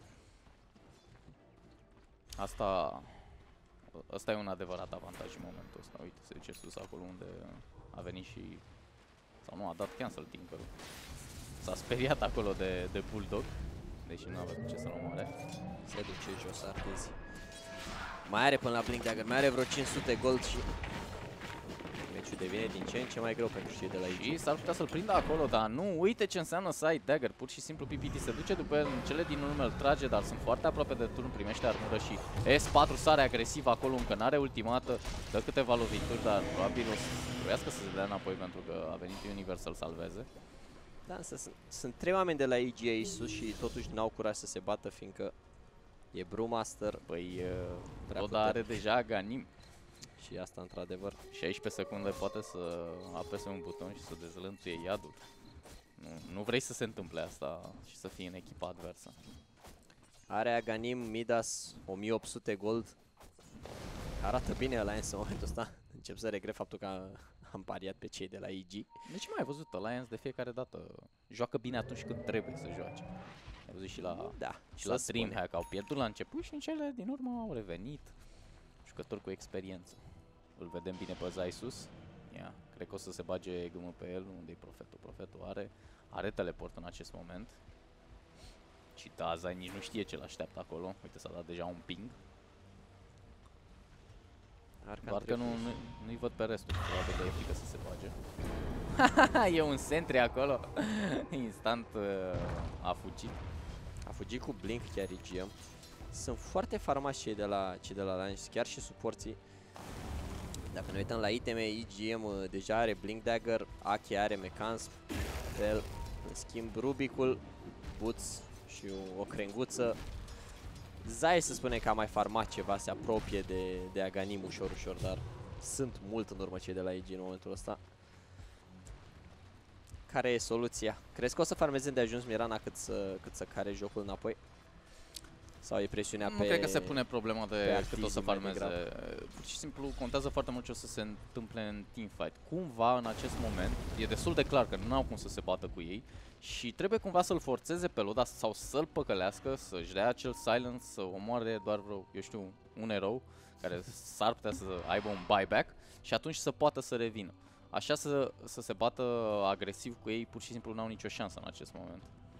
Asta, asta e un adevărat avantaj în momentul ăsta. Uite, se duce sus acolo unde a venit și... sau nu, a dat cancel Tinker-ul. S-a speriat acolo de, de Bulldog, deși nu avea ce să-l omoare. Se duce jos Artezi. Mai are până la Blink Dagger, mai are vreo cinci sute gold și meciul devine din ce în ce mai greu pentru cei de la I G. Și s-ar putea să-l prindă acolo, dar nu, uite ce înseamnă să ai Dagger, pur și simplu P P T se duce după el, în cele din urmă îl trage, dar sunt foarte aproape de turn, primește armură și S patru sare agresiv acolo, încă n-are ultimată, dă câteva lovituri, dar probabil o să trebuiască să se dea înapoi pentru că a venit Universe să-l salveze. Da, însă sunt, sunt trei oameni de la I G aici sus și totuși n-au curaj să se bată, fiindcă e Brewmaster. Păi, Loda are deja Ganim. Și asta într-adevăr. șaisprezece secunde poate să apese un buton și să dezlănțuie iadul. Nu, nu vrei să se întâmple asta și să fii în echipa adversă. Are Aghanim, Midas, o mie opt sute gold. Arată bine Alliance în momentul ăsta. Încep să regret faptul că am pariat pe cei de la I G. Deci mai ai văzut, Alliance de fiecare dată joacă bine atunci când trebuie să joace. Ai văzut și la, da, și la Dreamhack, au pierdut la început și în cele din urmă au revenit. Jucători cu experiență. Îl vedem bine pe Zai sus. Ia, cred că o să se bage G M pe el, unde-i Profetul. Profetul are, are teleport în acest moment. Și da, Zai nici nu știe ce l-așteaptă acolo. Uite, s-a dat deja un ping. Doar că nu, nu, nu-i văd pe restul, probabil de e frică să se bage. E un sentry acolo. Instant uh, a fugit. A fugit cu Blink chiar I G M. Sunt foarte farmați cei de la, cei de la Alliance, chiar și suporții. Dacă ne uităm la iteme, I G M deja are Blink Dagger, Aki are Mechanism, el, în schimb Rubicul, Boots și o, o crenguță. Zai să spune că a mai farmat ceva, se apropie de, de Aghanim ușor, ușor, dar sunt mult în urmă cei de la I G în momentul ăsta. Care e soluția? Crezi că o să farmeze de ajuns Mirana cât să, cât să care jocul înapoi? Sau e presiunea nu pe... Nu cred că se pune problema de cât o să farmeze. Pur și simplu contează foarte mult ce o să se întâmple în teamfight. Cumva în acest moment e destul de clar că nu au cum să se bată cu ei și trebuie cumva să-l forțeze pe Loda sau să-l păcălească, să-și dea acel silence, să omoare doar vreo, eu știu, un erou care s-ar putea să aibă un buyback și atunci să poată să revină. Așa să, să se bată agresiv cu ei, pur și simplu n-au nicio șansă în acest moment.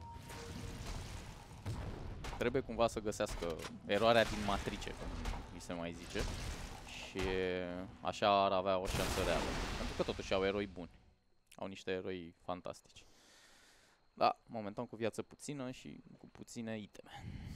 Trebuie cumva să găsească eroarea din matrice, cum mi se mai zice. Și așa ar avea o șansă reală. Pentru că totuși au eroi buni. Au niște eroi fantastici. Da, momentan cu viață puțină și cu puține iteme.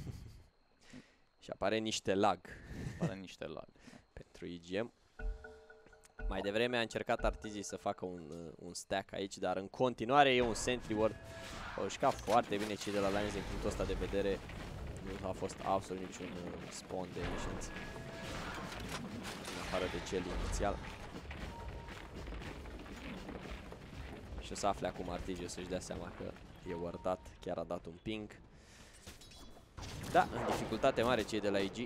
Și apare niște lag. Apare niște lag. Pentru I G M. Mai devreme a încercat Artizii să facă un, un stack aici, dar în continuare e un sentry ward. Au jucat foarte bine cei de la Lions din punctul ăsta de vedere. Nu a fost absolut niciun spawn de emissions. În afară de cel inițial. Și o să afle acum Artizii să-și dea seama că e wardat, chiar a dat un ping. Da, în dificultate mare cei de la I G.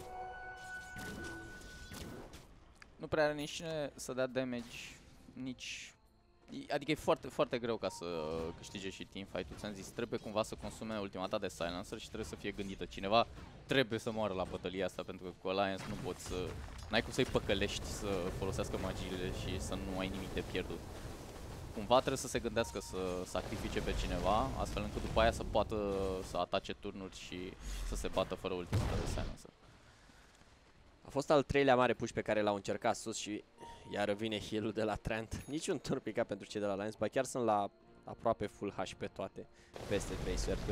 Nu prea are nici cine să dea damage, nici... Adică e foarte, foarte greu ca să câștige și teamfight-ul. Ți-am zis, trebuie cumva să consume ultimata de silencer și trebuie să fie gândită. Cineva trebuie să moară la bătălia asta, pentru că cu Alliance nu poți să... N-ai cum să-i păcălești să folosească magiile și să nu ai nimic de pierdut. Cumva trebuie să se gândească să sacrifice pe cineva, astfel încât după aia să poată să atace turnuri și să se bată fără ultimata de silencer. A fost al treilea mare push pe care l-au încercat sus și iar vine heal-ul de la Trent. Niciun turn picat pentru cei de la Lions, ba chiar sunt la aproape full H pe toate, peste trei sferturi.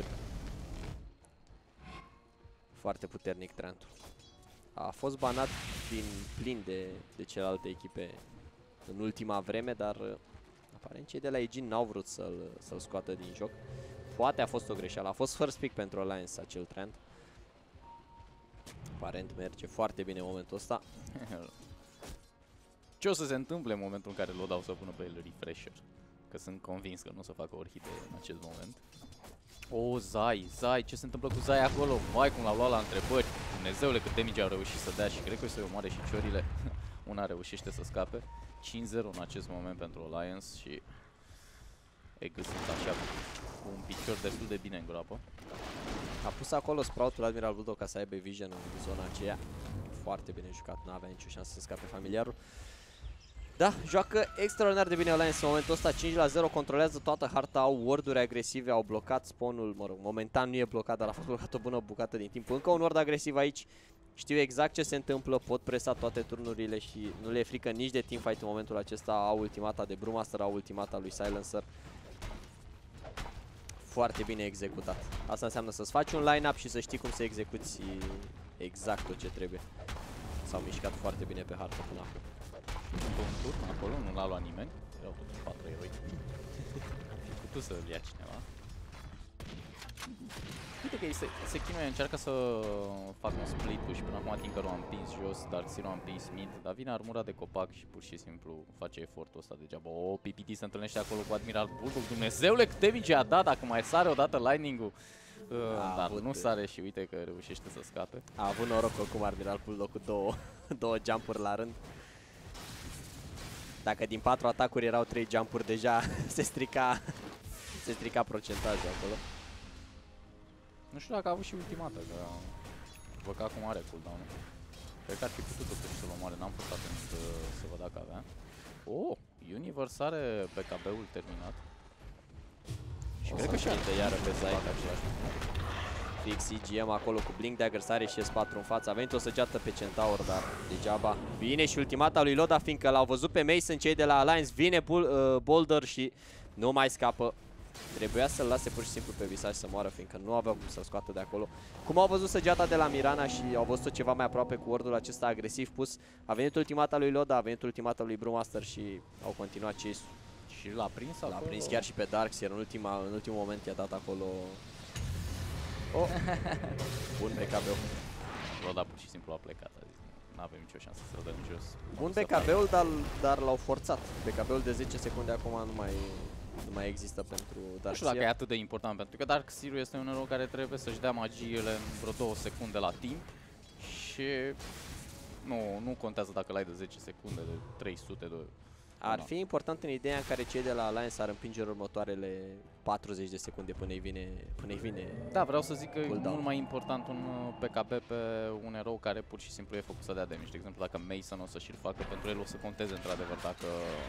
Foarte puternic Trentul. A fost banat din plin de, de celelalte echipe în ultima vreme, dar aparent cei de la I G n-au vrut să-l să-l scoată din joc. Poate a fost o greșeală, a fost first pick pentru Alliance acel Trent. Aparent merge foarte bine în momentul ăsta. Ce o să se întâmple în momentul în care Loda o să pună pe el refresher? Că sunt convins că nu o să facă orhidee în acest moment. O, Zai, Zai, ce se întâmplă cu Zai acolo? Vai, cum l-au luat la întrebări. Dumnezeule, cât damage au reușit să dea și cred că o să-i omoare și ciorile. Una reușește să scape. cinci zero în acest moment pentru Alliance și e găsit așa cu un picior destul de bine în groapă. A pus acolo Sprout-ul Admiral Bulldog ca să aibă vision în zona aceea. Foarte bine jucat, nu avea nicio șansă să scape familiarul. Da, joacă extraordinar de bine Alliance în momentul ăsta, cinci la zero, controlează toată harta, au ward-uri agresive, au blocat spawn-ul, mă rog, momentan nu e blocat, dar a fost blocat o bună bucată din timp. Încă un ward agresiv aici, știu exact ce se întâmplă, pot presa toate turnurile și nu le e frică nici de teamfight în momentul acesta, au ultimata de Brewmaster, au ultimata lui Silencer. Foarte bine executat. Asta înseamnă să-ți faci un line-up și să știi cum să execuți exact tot ce trebuie. S-au mișcat foarte bine pe hartă până acum. Un turn acolo, nu l-a luat nimeni. Erau totuși patru eroi. Fi putut să-l ia cineva. Uite că ei se, se chinuie, încearcă să facă un split push. Până acum Tinker-ul a împins jos, Darkseer-ul a împins mid, dar vine armura de copac și pur și simplu face efortul ăsta degeaba. O, P P T se întâlnește acolo cu Admiral Bulldog. Dumnezeule, cât damage a dat, dacă mai sare odată lightning-ul. Uh, dar avut, nu sare și uite că reușește să scape. A avut noroc oricum Admiral Bulldog cu două, două jump-uri la rând. Dacă din patru atacuri erau trei jump-uri, deja se strica, se strica procentajul acolo. Nu știu dacă a avut și ultimată, că văd că acum are cooldown-ul. Cred că ar fi putut totuși să-l omoare, n-am fost atent să, să văd dacă avea. Oh, Universe are B K B-ul terminat. Și O cred să că și prindă iară pe Zai. același lucru. Fix I G M acolo cu Blink Dagger, sare și S patru în față. A venit o săgeată pe Centaur, dar degeaba. Vine și ultimata lui Loda, fiindcă l-au văzut pe Mason cei de la Alliance. Vine Bull, uh, Boulder și nu mai scapă. Trebuia să-l lase pur și simplu pe Visage să moară, fiindcă nu aveau cum să-l scoată de acolo. Cum au văzut săgeata de la Mirana și au văzut ceva mai aproape cu wardul acesta agresiv pus, a venit ultimata lui Loda, a venit ultimata lui Brewmaster și au continuat chase-ul. Și l-a prins acolo. L-a prins chiar și pe Darkseer în, ultima, în ultimul moment i-a dat acolo. Oh. Bun B K B-ul. Loda pur și simplu a plecat, a zis. Nu avem nicio șansă să-l dăm jos. Bun B K B-ul, dar, dar l-au forțat. B K B-ul de zece secunde acum nu mai, nu mai există pentru Nu știu Darkseer. dacă e atât de important, pentru că Darkseer este un erou care trebuie să-și dea magiile în vreo două secunde la timp. Și nu, nu contează dacă l-ai de zece secunde, de trei sute de... Ar fi important în ideea în care cei de la Alliance ar împinge în următoarele patruzeci de secunde până îi vine, până îi vine. Da, vreau să zic că e cooldown. mult mai important un P K B pe un erou care pur și simplu e făcut să dea damage. De exemplu, dacă Mason o să și-l facă, pentru el o să conteze într-adevăr dacă,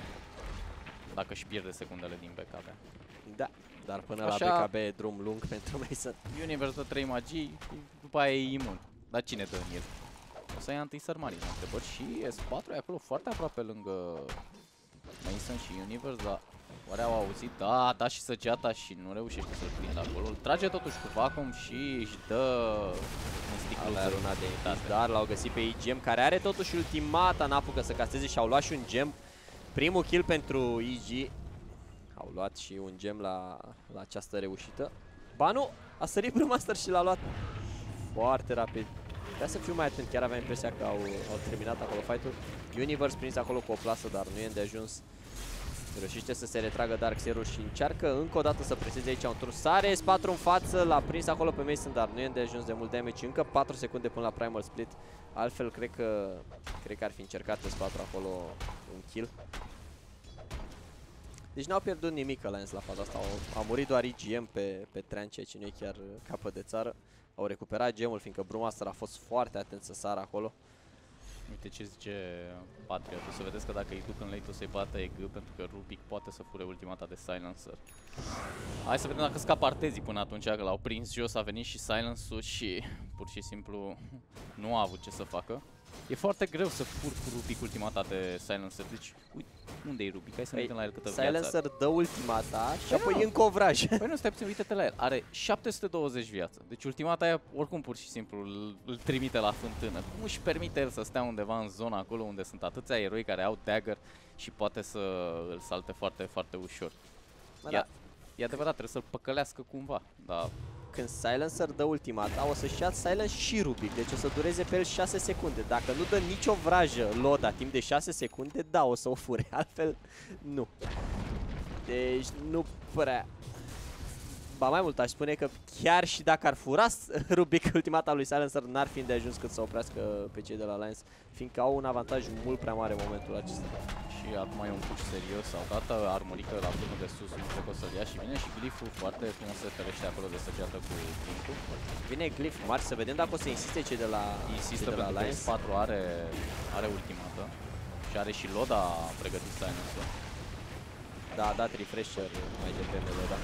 dacă își pierde secundele din P K B. Da, dar până Așa, la B K B e drum lung pentru Mason. Universe dă trei magii, după aia e imun. Dar cine dă în el? O să ia întâi Sărmarii, mă întrebări. Și S patru e acolo foarte aproape lângă Mason și Universe, dar oare au auzit? Da, da și săgeata și nu reușește să-l prindă acolo. Îl trage totuși cu vacuum și își dă un sticlu Avea runa de invis, dar l-au găsit pe I G M, care are totuși ultimata, n-apucă să caseze și au luat și un gem. Primul kill pentru I G. Au luat și un gem la, la această reușită. Ba nu! A sărit Brewmaster și l-a luat foarte rapid. Trebuia să fiu mai atent, chiar aveam impresia că au, au terminat acolo fight-ul. Universe prins acolo cu o plasă, dar nu e îndeajuns. Reușește să se retragă Darkseer-ul și încearcă încă o dată să preseze aici un tur. Sare S patru în față, l-a prins acolo pe Mason, dar nu e îndeajuns de mult damage. Încă patru secunde până la Primal Split. Altfel, cred că, cred că ar fi încercat S patru acolo un kill. Deci n-au pierdut nimic Alliance la faza asta. Au, a murit doar I G M pe, pe Trean, ceea ce nu e chiar capăt de țară. Au recuperat gemul, fiindcă Brewmaster a fost foarte atent să sară acolo. Uite ce zice Patriot, o să vedeți că dacă îi duc în late o să-i bată E G, pentru că Rubik poate să fure ultimata de Silencer. Hai să vedem dacă scapă Artezii până atunci, că l-au prins jos, a venit și Silence-ul și pur și simplu nu a avut ce să facă. E foarte greu să fur cu Rubik ultimata de Silencer, deci uite, unde e Rubik? Hai să ne uităm la el câtă viață are. Silencer dă ultimata și Păi apoi nu. încă o vraj. Păi nu, stai puțin, uite-te la el, are șapte sute douăzeci viață, deci ultimata aia oricum pur și simplu îl, îl trimite la fântână. Cum își permite el să stea undeva în zona acolo unde sunt atâția eroi care au dagger și poate să îl salte foarte, foarte ușor. Mă, E, da. e adevărat, trebuie să-l păcălească cumva, dar Când Silencer dă ultimata, o să-și ia Silence și Rubik, deci o să dureze pe el șase secunde. Dacă nu dă nicio vrajă Loda timp de șase secunde, da, o să o fure, altfel nu. Deci nu prea. Ba mai mult, aș spune că chiar și dacă ar fura Rubik ultimata lui Silencer, n-ar fi îndeajuns cât să oprească pe cei de la Alliance, fiindcă au un avantaj mult prea mare în momentul acesta. și acum e un push serios, au dat armurică la turnul de sus, nu cred că o să-l ia și vine și Glyph-ul foarte frumos se ferește acolo de săgeată cu timpul. Vine Glyph mari, să vedem dacă o să insiste cei de la, Insistă cei de la pentru că Alliance. S patru are, are ultimată și are și Loda pregătit Silence-ul. Da, a dat refresher mai devreme Loda.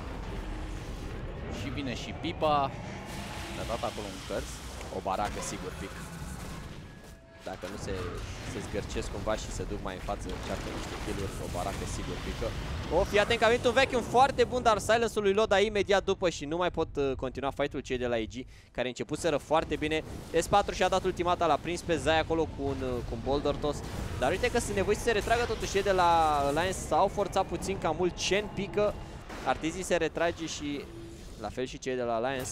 Și vine și Pipa, le-a dat acolo un curse. O baracă sigur pic. Dacă nu se, se zgârcesc cumva și se duc mai în față, încearcă niște kill-uri, o baracă sigur pică. O, fii atent că a venit un vacuum foarte bun, dar silence-ul lui Loda imediat după și nu mai pot uh, continua fight-ul cei de la I G, care începuseră foarte bine. S patru și-a dat ultimata, l-a prins pe Zai acolo cu un, uh, cu un boulder toss. Dar uite că sunt nevoiți să se retragă totuși cei de la Alliance, s-au forțat puțin cam mult, Chen pică, Artizii se retrage și la fel și cei de la Alliance.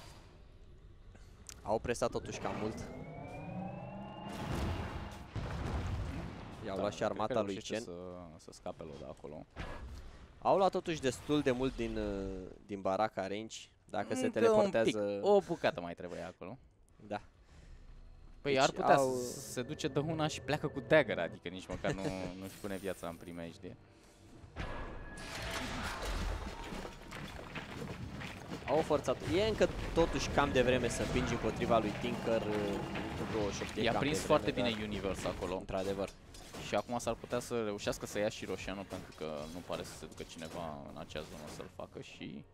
Au presat totuși cam mult. I-au Da, luat și cred că armata lui reușește Chen. Să, să scape Loda acolo. Au luat totuși destul de mult din, uh, din baraca range. Dacă se Încă teleportează... un pic, o bucată mai trebuie acolo. Da. Păi Deci ar putea au- să se duce de una și pleacă cu dagger, adică nici măcar nu, nu-și pune viața în primejdie. Au forțat. E încă totuși cam de vreme să împingi împotriva lui Tinker. uh, cu douăzeci și opt. E I-a cam prins de foarte vreme, bine dar, Universe acolo. într-adevăr. Și acum s-ar putea să reușească să ia și Roșianu, pentru că nu pare să se ducă cineva în acea zonă să-l facă și...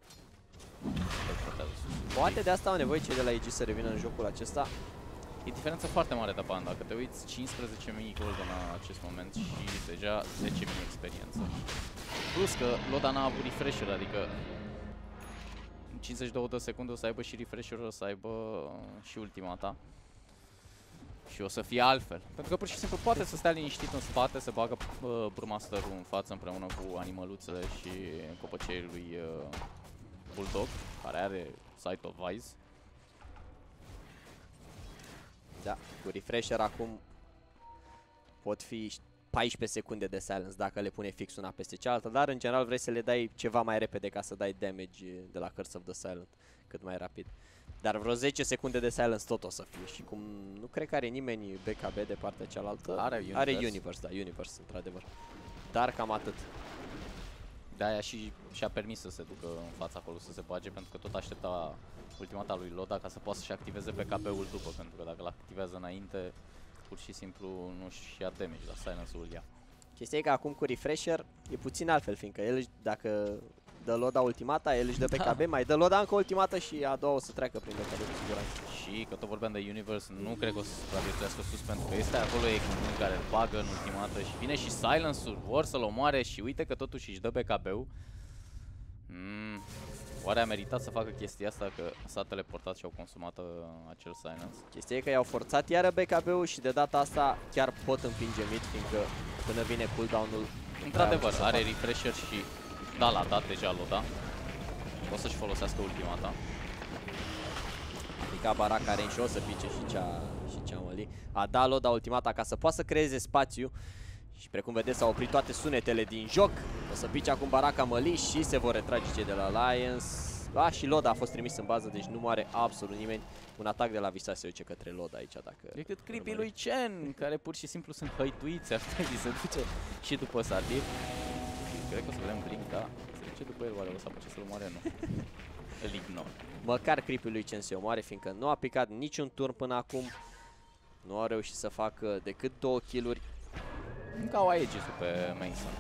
Poate de asta au nevoie cei de la I G să revină în jocul acesta. E diferență foarte mare de bani, dacă te uiți, cincisprezece mii golden la acest moment și deja zece mii experiență. Plus că Loda n-a avut refresher, adică în cincizeci și două de secunde o să aibă și refresher, o să aibă și ultimata. Și o să fie altfel, pentru că pur și simplu poate să stea liniștit în spate, să bagă uh, Brewmaster-ul în față împreună cu animăluțele și copăceii lui uh, Bulldog, care are Sight of Eyes. Da, cu refresher acum pot fi paisprezece secunde de silence dacă le pune fix una peste cealaltă, dar în general vrei să le dai ceva mai repede ca să dai damage de la Curse of the Silent cât mai rapid. Dar vreo zece secunde de silence tot o să fie și cum nu cred că are nimeni B K B de partea cealaltă, are Universe, are Universe, da, Universe într-adevăr. Dar cam atât. De-aia și și-a permis să se ducă în fața acolo, să se bage, pentru că tot aștepta ultimata lui Loda ca să poată să-și activeze P K B-ul după, pentru că dacă l-activează înainte, pur și simplu nu-și ia damage, la silence-ul ia. Chestia e că acum cu refresher e puțin altfel, fiindcă el dacă dă Loda ultimata, el își dă P K B, mai dă Loda încă ultimată și a doua o să treacă prin P K B cu siguranță. Și că tot vorbeam de Universe, nu cred că o să supraviețuiască sus, pentru că este acolo Egmont care îl bagă în ultimată și vine și silence-ul, vor să-l omoare și uite că totuși își dă P K B-ul. Mm, oare a meritat să facă chestia asta, că s-a teleportat și au consumat uh, acel silence? Chestia e că i-au forțat iară B K B-ul și de data asta chiar pot împinge mid, fiindcă până vine cooldown-ul... Într-adevăr, are refresher și da, l-a dat deja Loda. O să-și folosească ultimata. Adică Baraka are și o să pice și cea, și cea Măli. A dat Loda ultimata ca să poată să creeze spațiu. Și precum vedeți s-au oprit toate sunetele din joc. O să pice acum Baraka Măli și se vor retrage cei de la Lions. A, și Loda a fost trimis în bază, deci nu moare absolut nimeni. Un atac de la Visa se duce către Loda aici dacă... Decât creepy lui Chen, care pur și simplu sunt hăituiți, ar trebui să duce și după Satir. Cred că o să vedem Blink, da? Se duce după el, oare o să apuce să-l omoare? Nu. Îl ignor. Măcar creepy lui Chen se omoare, fiindcă nu a picat niciun turn până acum. Nu a reușit să facă decât două kill-uri. Încă au Aegis-ul pe Mason.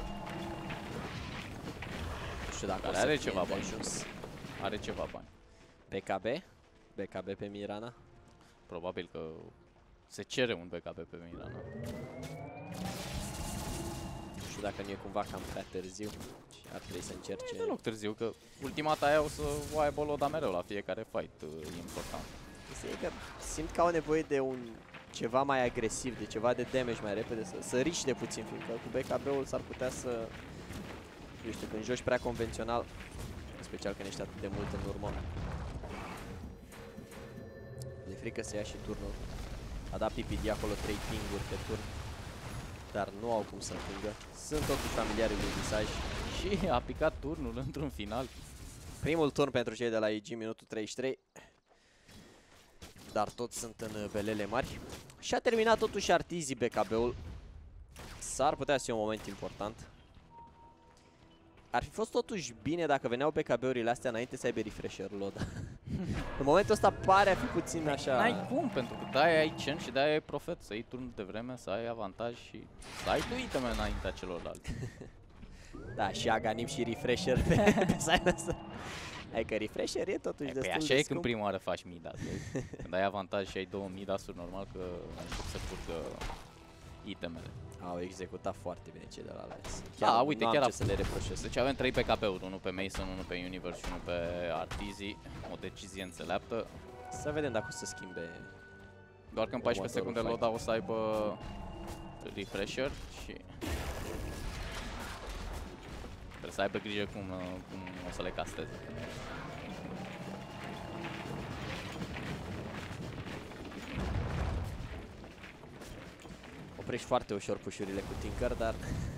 Nu știu dacă are ceva bani. Ajuns. Are ceva bani. P K B? B K B pe Mirana? Probabil că se cere un B K B pe Mirana. Nu știu dacă nu e cumva cam prea târziu și ar trebui să încerce... Nu e deloc târziu, că ultimata aia o să o aibă Loda mereu la fiecare fight, e important. E că simt că au nevoie de un ceva mai agresiv, de ceva de damage mai repede, să, să riște puțin, fiindcă cu B K B-ul s-ar putea să... Eu știu, când joci prea convențional, în special când ești atât de mult în urmă, de frică să ia și turnul. A dat P P D acolo trei ping-uri pe turn, dar nu au cum să împingă. Sunt totuși familiari lui Visaj. Și a picat turnul într-un final. Primul turn pentru cei de la I G, minutul treizeci și trei. Dar toți sunt în belele mari. Și a terminat totuși Artizi B K B-ul. S-ar putea să fie un moment important. Ar fi fost totuși bine dacă veneau B K B-urile astea înainte să aibă refresher-ul Loda. În momentul ăsta pare a fi puțin așa... N-ai cum, pentru că de-aia ai Chen și de-aia ai Profet, să iei turnul de vreme, să ai avantaj și să ai tu iteme înaintea celorlalți. Da, și Aghanim și refresher pe, pe Silence. Adică refresher e totuși e, destul păi așa de e scump. când prima oară faci midas. Când ai avantaj și ai două midasuri, normal că încep să curgă itemele. Au executat foarte bine cei de la Lions. Da, uite, chiar ce să le reproșez. Deci avem trei P K B-uri, unul pe Mason, unul pe Universe și unul pe Artizi. O decizie înțeleaptă. Să vedem dacă o să schimbe. Doar că în paisprezece secunde fight. Loda o să aibă refresher și trebuie să aibă grijă cum, cum o să le casteze. Oprești foarte ușor pușurile cu Tinker, dar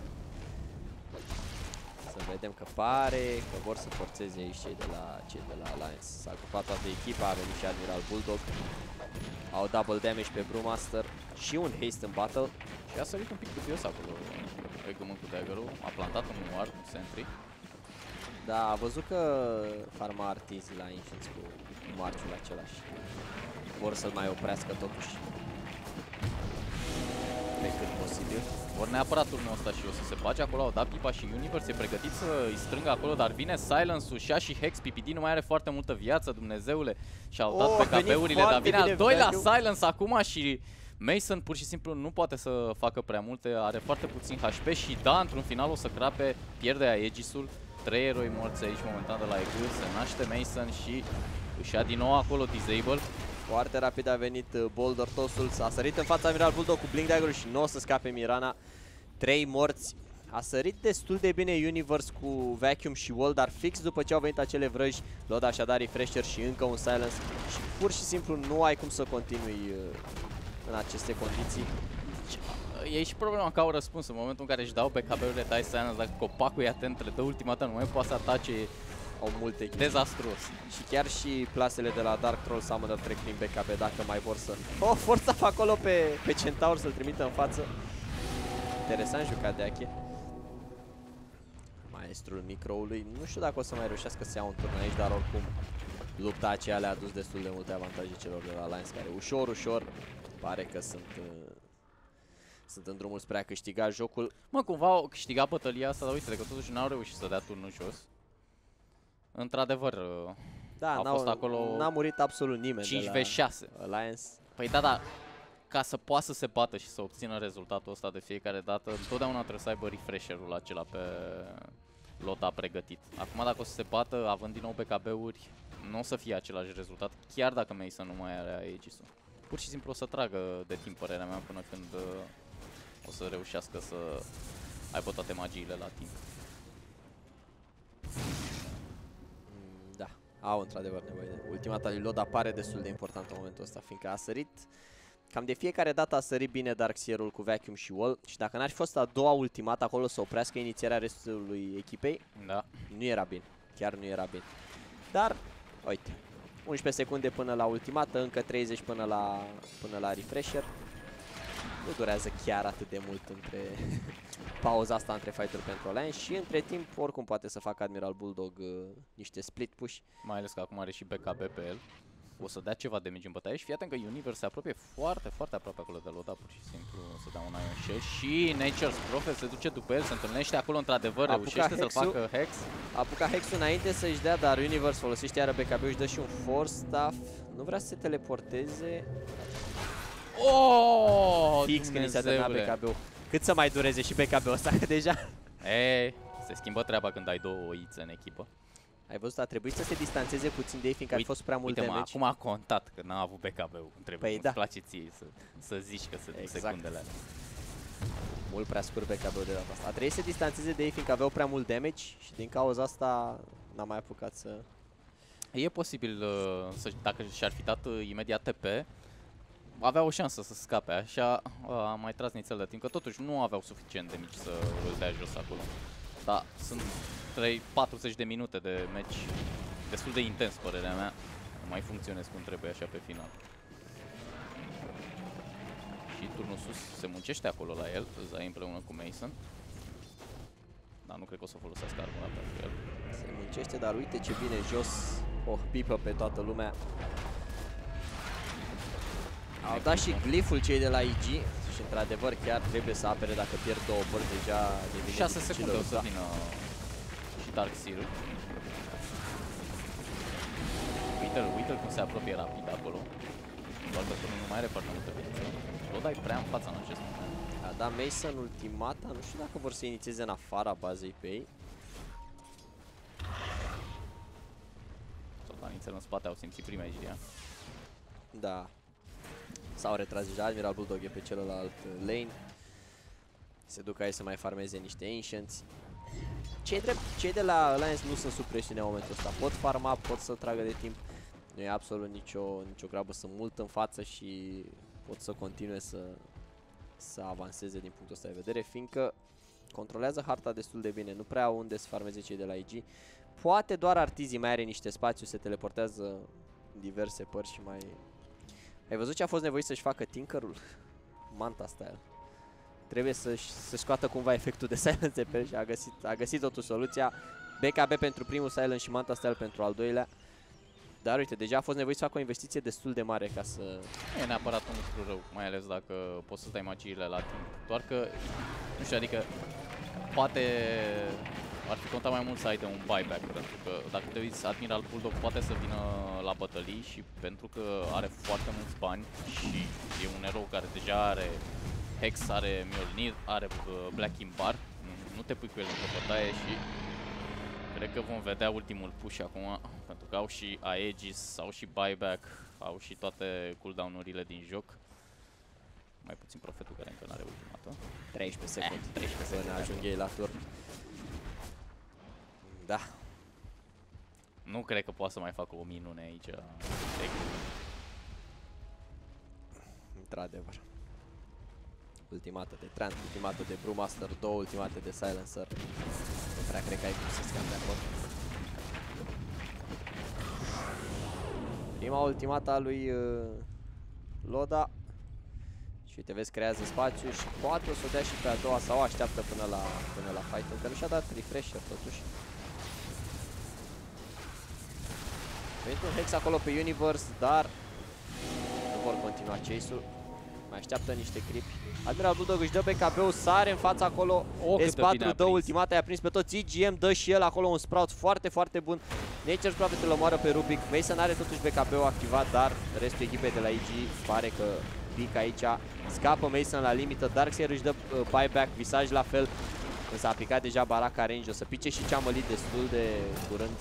să vedem că pare că vor să forțeze aici cei de la, cei de la Alliance. S-a ocupat toată echipa, a venit și Admiral Bulldog. Au double damage pe Brewmaster și un haste în battle. Și a sărit un pic dubios acolo Egmont cu dagger-ul, a plantat un ward, un sentry. Da, a văzut că farma Artizi la Ancients cu marciul același. Vor să-l mai oprească totuși. pe cât posibil. Vor neapărat turnul ăsta și o să se bage acolo, au dat Pipa și Universe, e pregătit să îi strângă acolo, dar vine Silence-ul și și Hex, P P D nu mai are foarte multă viață, Dumnezeule, și au dat Oh, pe K B-urile, dar vine al doilea vacuum. Silence acum și Mason pur și simplu nu poate să facă prea multe, are foarte puțin H P și da, într-un final o să crape pierderea Aegis-ul. Trei eroi morți aici momentan de la E G, se naște Mason și își ia din nou acolo Disable. Foarte rapid a venit Boulder Tosul, s-a sărit în fața Miral Bulldog cu Blink Dagger și nu o să scape Mirana. Trei morți. A sărit destul de bine Universe cu Vacuum și Wall, dar fix după ce au venit acele vrăji, Lod așadar refresher și încă un Silence și pur și simplu nu ai cum să continui în aceste condiții. E și problema că au răspuns în momentul în care își dau pe K B-urile, dai Silence, dacă copacul e atent, le dă ultima dată, nu mai poate să atace, Au multe chestii. dezastruos. Și chiar și plasele de la Dark Troll Summoner trec prin B K B dacă mai vor să... Oh, forța acolo pe, pe Centaur să-l trimită în față. Interesant jucat de Ache. Maestrul microului. Nu știu dacă o să mai reușească să ia un turn aici, dar oricum lupta aceea le-a adus destul de multe avantaje celor de la Alliance, care ușor, ușor pare că sunt, uh, sunt în drumul spre a câștiga jocul. Mă, cumva au câștigat bătălia asta, dar uite că totuși n-au reușit să dea turnul jos. Într-adevăr, Da, a fost acolo n-a murit absolut nimeni cinci de v șase. la Alliance. Păi da, da, ca să poată să se bată și să obțină rezultatul ăsta de fiecare dată, întotdeauna trebuie să aibă refresher-ul acela pe lota pregătit. Acum dacă o să se bată, având din nou pe K B-uri, nu o să fie același rezultat, chiar dacă Mason nu mai are Aegis-ul. Pur și simplu o să tragă de timp, părerea mea, până când uh, o să reușească să aibă toate magiile la timp. Da, au într-adevăr nevoie de... Ultimata lui Lod apare destul de important în momentul ăsta, fiindcă a sărit... Cam de fiecare dată a sărit bine Darkseer-ul cu Vacuum și Wall și dacă n-ar fi fost a doua ultimată acolo să oprească inițierea restului echipei, Da. nu era bine, chiar nu era bine. Dar, uite, unsprezece secunde până la ultimată, încă treizeci până la, până la refresher. Nu durează chiar atât de mult între pauza asta între fighter pentru Alliance și între timp oricum poate să facă Admiral Bulldog uh, niște split push. Mai ales că acum are și B K B pe el. O să dea ceva damage în bătaie și fii atent că Universe se apropie foarte, foarte aproape acolo de Loda, pur și simplu să dea un Ion Shell și Nature's Prophet se duce după el, se întâlnește acolo într-adevăr, reușește să-l facă Hex. Apuca Hex-ul înainte să-și dea, dar Universe folosește iară B K B-ul, își dă și un Force Staff, nu vrea să se teleporteze. Oh, Fix când i s-a terminat B K B-ul. Cât să mai dureze și B K B-ul ăsta, că deja... Ei, se schimbă treaba când ai două oițe în echipă. Ai văzut, a trebuit să se distanțeze puțin de ei, fiindcă Uite, a fost prea mult uite, damage. acum a contat că n-a avut B K B-ul. Trebuie, Păi îți da. place ție să, să zici că se duc Exact. secundele alea. Mult prea scurt B K B-ul de data asta. A trebuit să se distanțeze de ei, fiindcă aveau prea mult damage și din cauza asta n-a mai apucat să... E posibil, uh, să, dacă și-ar fi dat uh, imediat T P, avea o șansă să scape, așa uh, a mai tras nițel de timp, că totuși nu aveau suficient de mici să îl dea jos acolo. Dar sunt trei patruzeci de minute de match destul de intens, părerea mea. Nu mai funcționez cum trebuie așa pe final. Și turnul sus se muncește acolo la el, Zai împreună cu Mason. Dar nu cred că o să folosească armura pentru el. Se muncește, dar uite ce vine jos. O pipă pe toată lumea. Au dat și gliful cei de la I G și într-adevăr chiar trebuie să apere dacă pierd două părți, deja devine șase dificilă secunde o să lupta. vină și Darkseer-ul. Uite-l, uite-l cum se apropie rapid acolo. Doar că turnul nu mai are foarte multă viață. Loda e prea în fața în acest moment. A dat Mason ultimata, nu știu dacă vor să inițieze în afara bazei pe ei. Tot la nițel în spate au simțit primejdea. Da. S-au retras deja, Admiral Bulldog e pe celălalt lane. Se duc aici să mai farmeze niște Ancients. Cei, drept, cei de la Alliance nu sunt sub presiune în momentul ăsta. Pot farma, pot să tragă de timp. Nu e absolut nicio, nicio grabă, sunt mult în față și pot să continue să, să avanseze din punctul ăsta de vedere, fiindcă controlează harta destul de bine. Nu prea au unde să farmeze cei de la I G. Poate doar Artizi mai are niște spațiu, se teleportează în diverse părți și mai... Ai văzut ce a fost nevoit să-și facă Tinkerul? Manta style. Trebuie să-și să scoată cumva efectul de silence pe el și a găsit, a găsit totuși soluția. B K B pentru primul silence și Manta style pentru al doilea. Dar uite, deja a fost nevoit să facă o investiție destul de mare ca să... Nu e neapărat un lucru rău, mai ales dacă poți să-ți dai magiile la timp. Doar că, nu știu, adică poate ar fi contat mai mult să ai de un buyback, pentru că dacă te uiți, Admiral Bulldog poate să vină la bătălii și pentru că are foarte mulți bani și e un erou care deja are Hex, are Mjolnir, are uh, Black Imbar, nu te pui cu el într-o bătaie și cred că vom vedea ultimul push acum, pentru că au și Aegis, au și buyback, au și toate cooldown-urile din joc. Mai puțin Profetul care încă n-are ultimată. treisprezece secunde. Eh, treisprezece Până secunde. ajung ei la turn. Da. Nu cred că poate să mai facă o minune aici. Într-adevăr. Ultimată de Trant, ultimată de Brewmaster, două ultimate de Silencer. Nu prea cred că ai cum să scapi de acolo. Prima ultimată a lui uh, Loda. Și uite, vezi, creează spațiu și poate o să o dea și pe a doua sau așteaptă până la, până la fight. Încă nu și-a dat refresher totuși. Venit un Hex acolo pe Universe, dar nu vor continua chase-ul. Mai așteaptă niște creepi. Admiral Bulldog își dă pe K B-ul, sare în fața acolo. Oh, S patru dă ultimata, i-a prins pe toți. I G M dă și el acolo un sprout foarte, foarte bun. Nature's Prophet îl omoară pe Rubic. Mason are totuși B K B-ul activat, dar restul echipei de la I G pare că pică aici. Scapă Mason la limită, Darkseer își dă uh, buyback, Visage la fel. Însă a picat deja Baraka range, o să pice și Chamali destul de curând.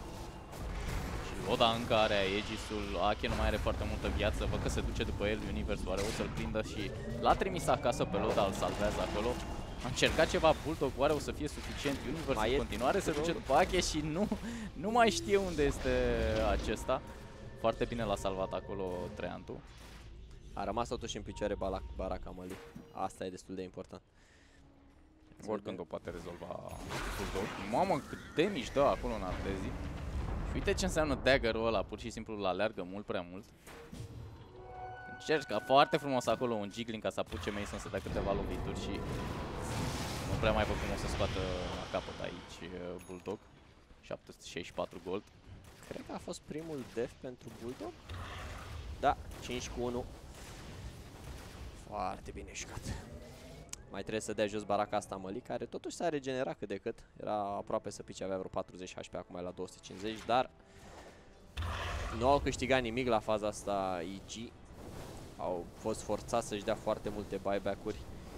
Loda încă are Aegis-ul, Ake nu mai are foarte multă viață, văd că se duce după el, Universe oare o să-l prindă și l-a trimis acasă pe Loda, îl salvează acolo. A încercat ceva Bulldog, oare o să fie suficient? Universe mai în continuare se duce după Ake și nu, nu mai știe unde este acesta. Foarte bine l-a salvat acolo Treantu. A rămas totuși în picioare Baraka Mali. Asta e destul de important. Oricând o poate rezolva Bulldog. Mamă, cât damage dă acolo în Artezi. Și uite ce înseamnă dagger-ul ăla, pur și simplu l-alergă mult prea mult. Încerca foarte frumos acolo un jiggling ca să apuce Mason să dea câteva lovituri și nu prea mai văd cum o să scoată la capăt aici Bulldog. șapte sute șaizeci și patru gold. Cred că a fost primul def pentru Bulldog. Da, cinci cu unu. Foarte bine jucat. Mai trebuie să dea jos Baraka asta Mali, care totuși s-a regenerat cât de cât. Era aproape să pice, avea vreo patruzeci H P, acum e la două sute cincizeci, dar nu au câștigat nimic la faza asta I G. Au fost forțați să-și dea foarte multe buyback-uri.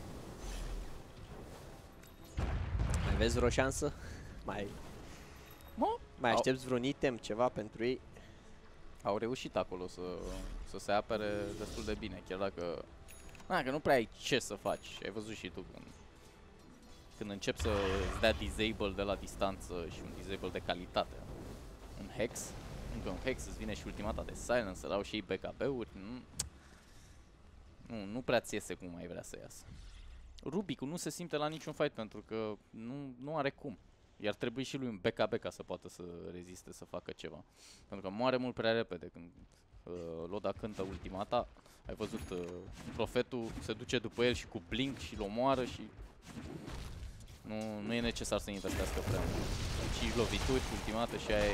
Mai vezi vreo șansă? Mai, mai aștepți vreun item, ceva pentru ei? Au reușit acolo să, să se apere destul de bine, chiar dacă... Na, că nu prea ai ce să faci. Ai văzut și tu când, când începi să îți dea disable de la distanță și un disable de calitate. Un Hex, încă un Hex, îți vine și ultimata de Silencer, au și ei B K B-uri. Nu, nu, nu prea ți iese cum mai vrea să iasă. Rubicul nu se simte la niciun fight pentru că nu, nu are cum. Iar trebuie și lui un B K B ca să poată să reziste, să facă ceva. Pentru că moare mult prea repede când uh, Loda cântă ultimata. Ai văzut, uh, Profetul se duce după el și cu blink și îl omoară și nu, nu e necesar să investească prea mult. cinci lovituri, ultimată și aia e.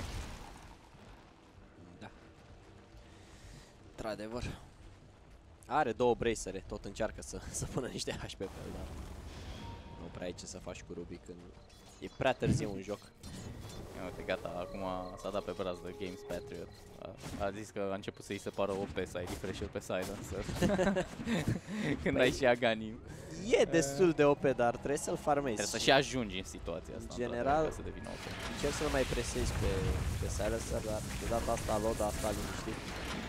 Da. Într-adevăr. Are două bracere, tot încearcă să, să pună niște H P pe el, dar nu prea ai ce să faci cu Rubic când e prea târziu un joc. Uite, gata, acum s-a dat pe braț de Games Patriot. A, a zis că a început să-i se pară O P să ai refresh-ul pe Silencer. Când ai și Aghanim. E destul de O P, dar trebuie să-l farmezi. Trebuie să și ajungi în situația asta. În general, să devină O P. încerc să-l mai presezi pe, pe Silencer, dar de data asta Loda asta liniștit.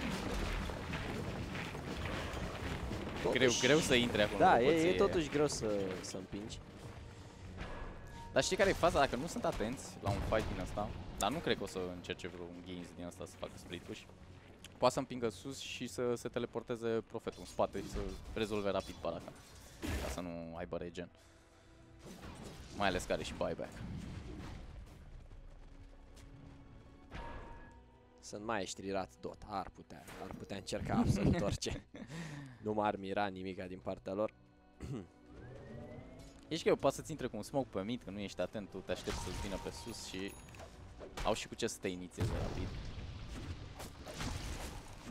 Greu, greu să intre acolo. Da, e, e totuși greu să, să împingi. Dar știi care e faza? Dacă nu sunt atenți la un fight din asta, dar nu cred că o să încerce vreun games din asta să facă split push, poate să împingă sus și să se teleporteze Profetul în spate și să rezolve rapid Baraka, ca să nu aibă regen. Mai ales că are și buyback. Sunt maestri rat Dota, ar putea, ar putea încerca absolut orice. Nu m-ar mira nimica din partea lor. Ești că eu poate să-ți intre cu un smoke pe mid, că nu ești atent, tu te aștepți să-ți vină pe sus și au și cu ce să te inițieze rapid.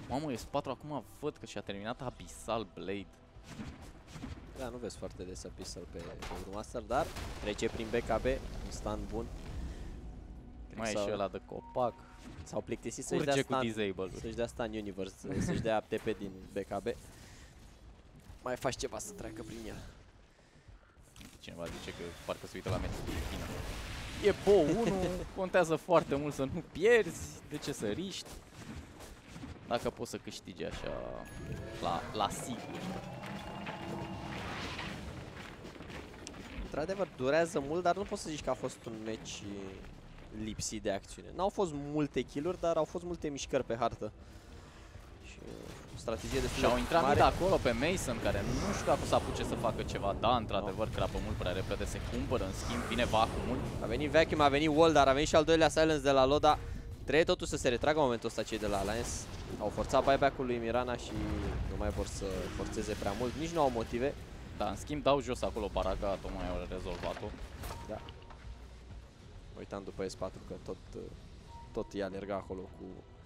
Mamă, S patru acum văd că și-a terminat Abyssal Blade. Da, nu vezi foarte des Abyssal pe, pe Brewmaster, dar trece prin B K B, un stun bun. Mai e și ăla de copac. S-au plictisit să-și dea Curge cu stun, disable-uri. să-și dea stun Universe, să-și dea T P din B K B. Mai faci ceva să treacă prin el. Cineva zice că parcă se uită la meciul Filipina. E Bo unu, contează foarte mult să nu pierzi, de ce să riști? Dacă poți să câștigi așa la, la sigur. Într-adevăr, durează mult, dar nu poți să zici că a fost un meci lipsit de acțiune. N-au fost multe kill-uri, dar au fost multe mișcări pe hartă. Și o strategie destul de Și au intrat mare. mid acolo pe Mason, care nu știu dacă o să apuce să facă ceva. Da, într-adevăr, crapă mult prea repede, se cumpără, în schimb, vine vacuumul. A venit Vacuum, a venit Wall, dar a venit și al doilea Silence de la Loda. Trebuie totuși să se retragă în momentul ăsta cei de la Alliance. Au forțat buyback-ul lui Mirana și nu mai vor să forțeze prea mult. Nici nu au motive. Da, în schimb, dau jos acolo Baraka, tocmai au rezolvat-o. Da. Uitam după S patru că tot, tot i-a alerga acolo cu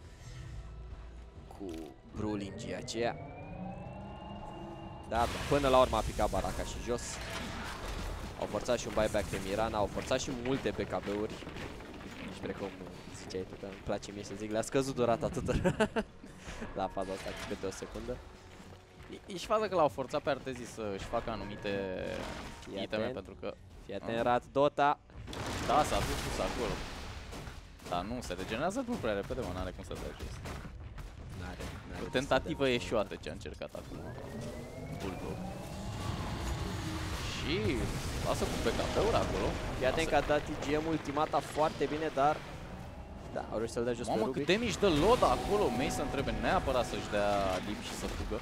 cu Brulingi aceea. Da, da, până la urmă a picat Baraka și jos. Au forțat și un buyback pe Mirana, au forțat și multe B K B-uri. Și precum ziceai tu că îmi place mie să zic, le-a scăzut durata tuturor la faza asta cu câte o secundă. E și faza că l-au forțat pe Artezi să-și facă anumite Fii iteme, atent. pentru că... Fii atent, Rat, Dota. Da, s-a dus sus acolo. Dar nu, se regenerează mult prea repede, mă, n-are cum să dea jos. N-are, n-are O cum tentativă să dea. eșuată ce a încercat acum Bulldog. Și lasă cu P K P-uri acolo. Fii atent că a dat I G M ultimata foarte bine, dar... Da, au reușit să-l dea jos pe Mamă, Rubic. cât damage dă Loda acolo. Mason trebuie neapărat să-și dea lip și să fugă.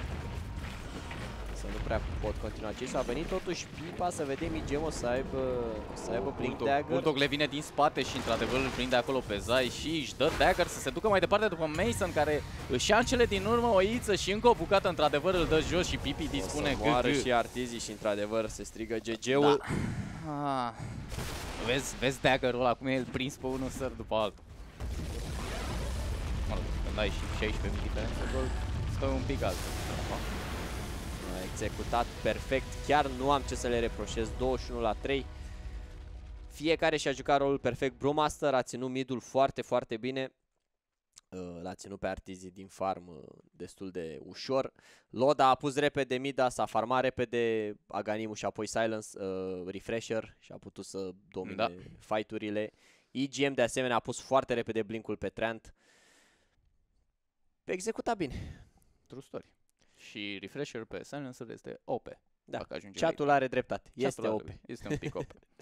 Să nu prea pot continua cei. S-a venit totuși Pipa, să vedem I G M o să aibă, să aibă Blink Bulldog, Dagger. Bulldog le vine din spate și într-adevăr îl prinde acolo pe Zai și își dă dagger să se ducă mai departe după Mason, care își ia în cele din urmă o iță și încă o bucată, într-adevăr îl dă jos și Pipi dispune O să moară G G. și Artizi și într-adevăr se strigă G G-ul. Da. Ah. Vezi, vezi dagger-ul ăla cum e el prins pe unul săr după altul. Mă rog, când ai și șaisprezece mii diferență gol, stă un pic altfel. A executat perfect, chiar nu am ce să le reproșez, douăzeci și unu la trei. Fiecare și-a jucat rolul perfect. Brewmaster a ținut midul foarte, foarte bine. L-a ținut pe Artizi din farm destul de ușor. Loda a pus repede mida, s-a farmat repede Aganimu și apoi Silence, uh, Refresher și a putut să domine Da. fight-urile. I G M de asemenea a pus foarte repede Blink-ul pe Trant. Executa bine. True story. Și refresher pe Silencer este O P. Da, Dacă ajunge chatul are dreptate. Este Chatul O P. are- Este un pic O P.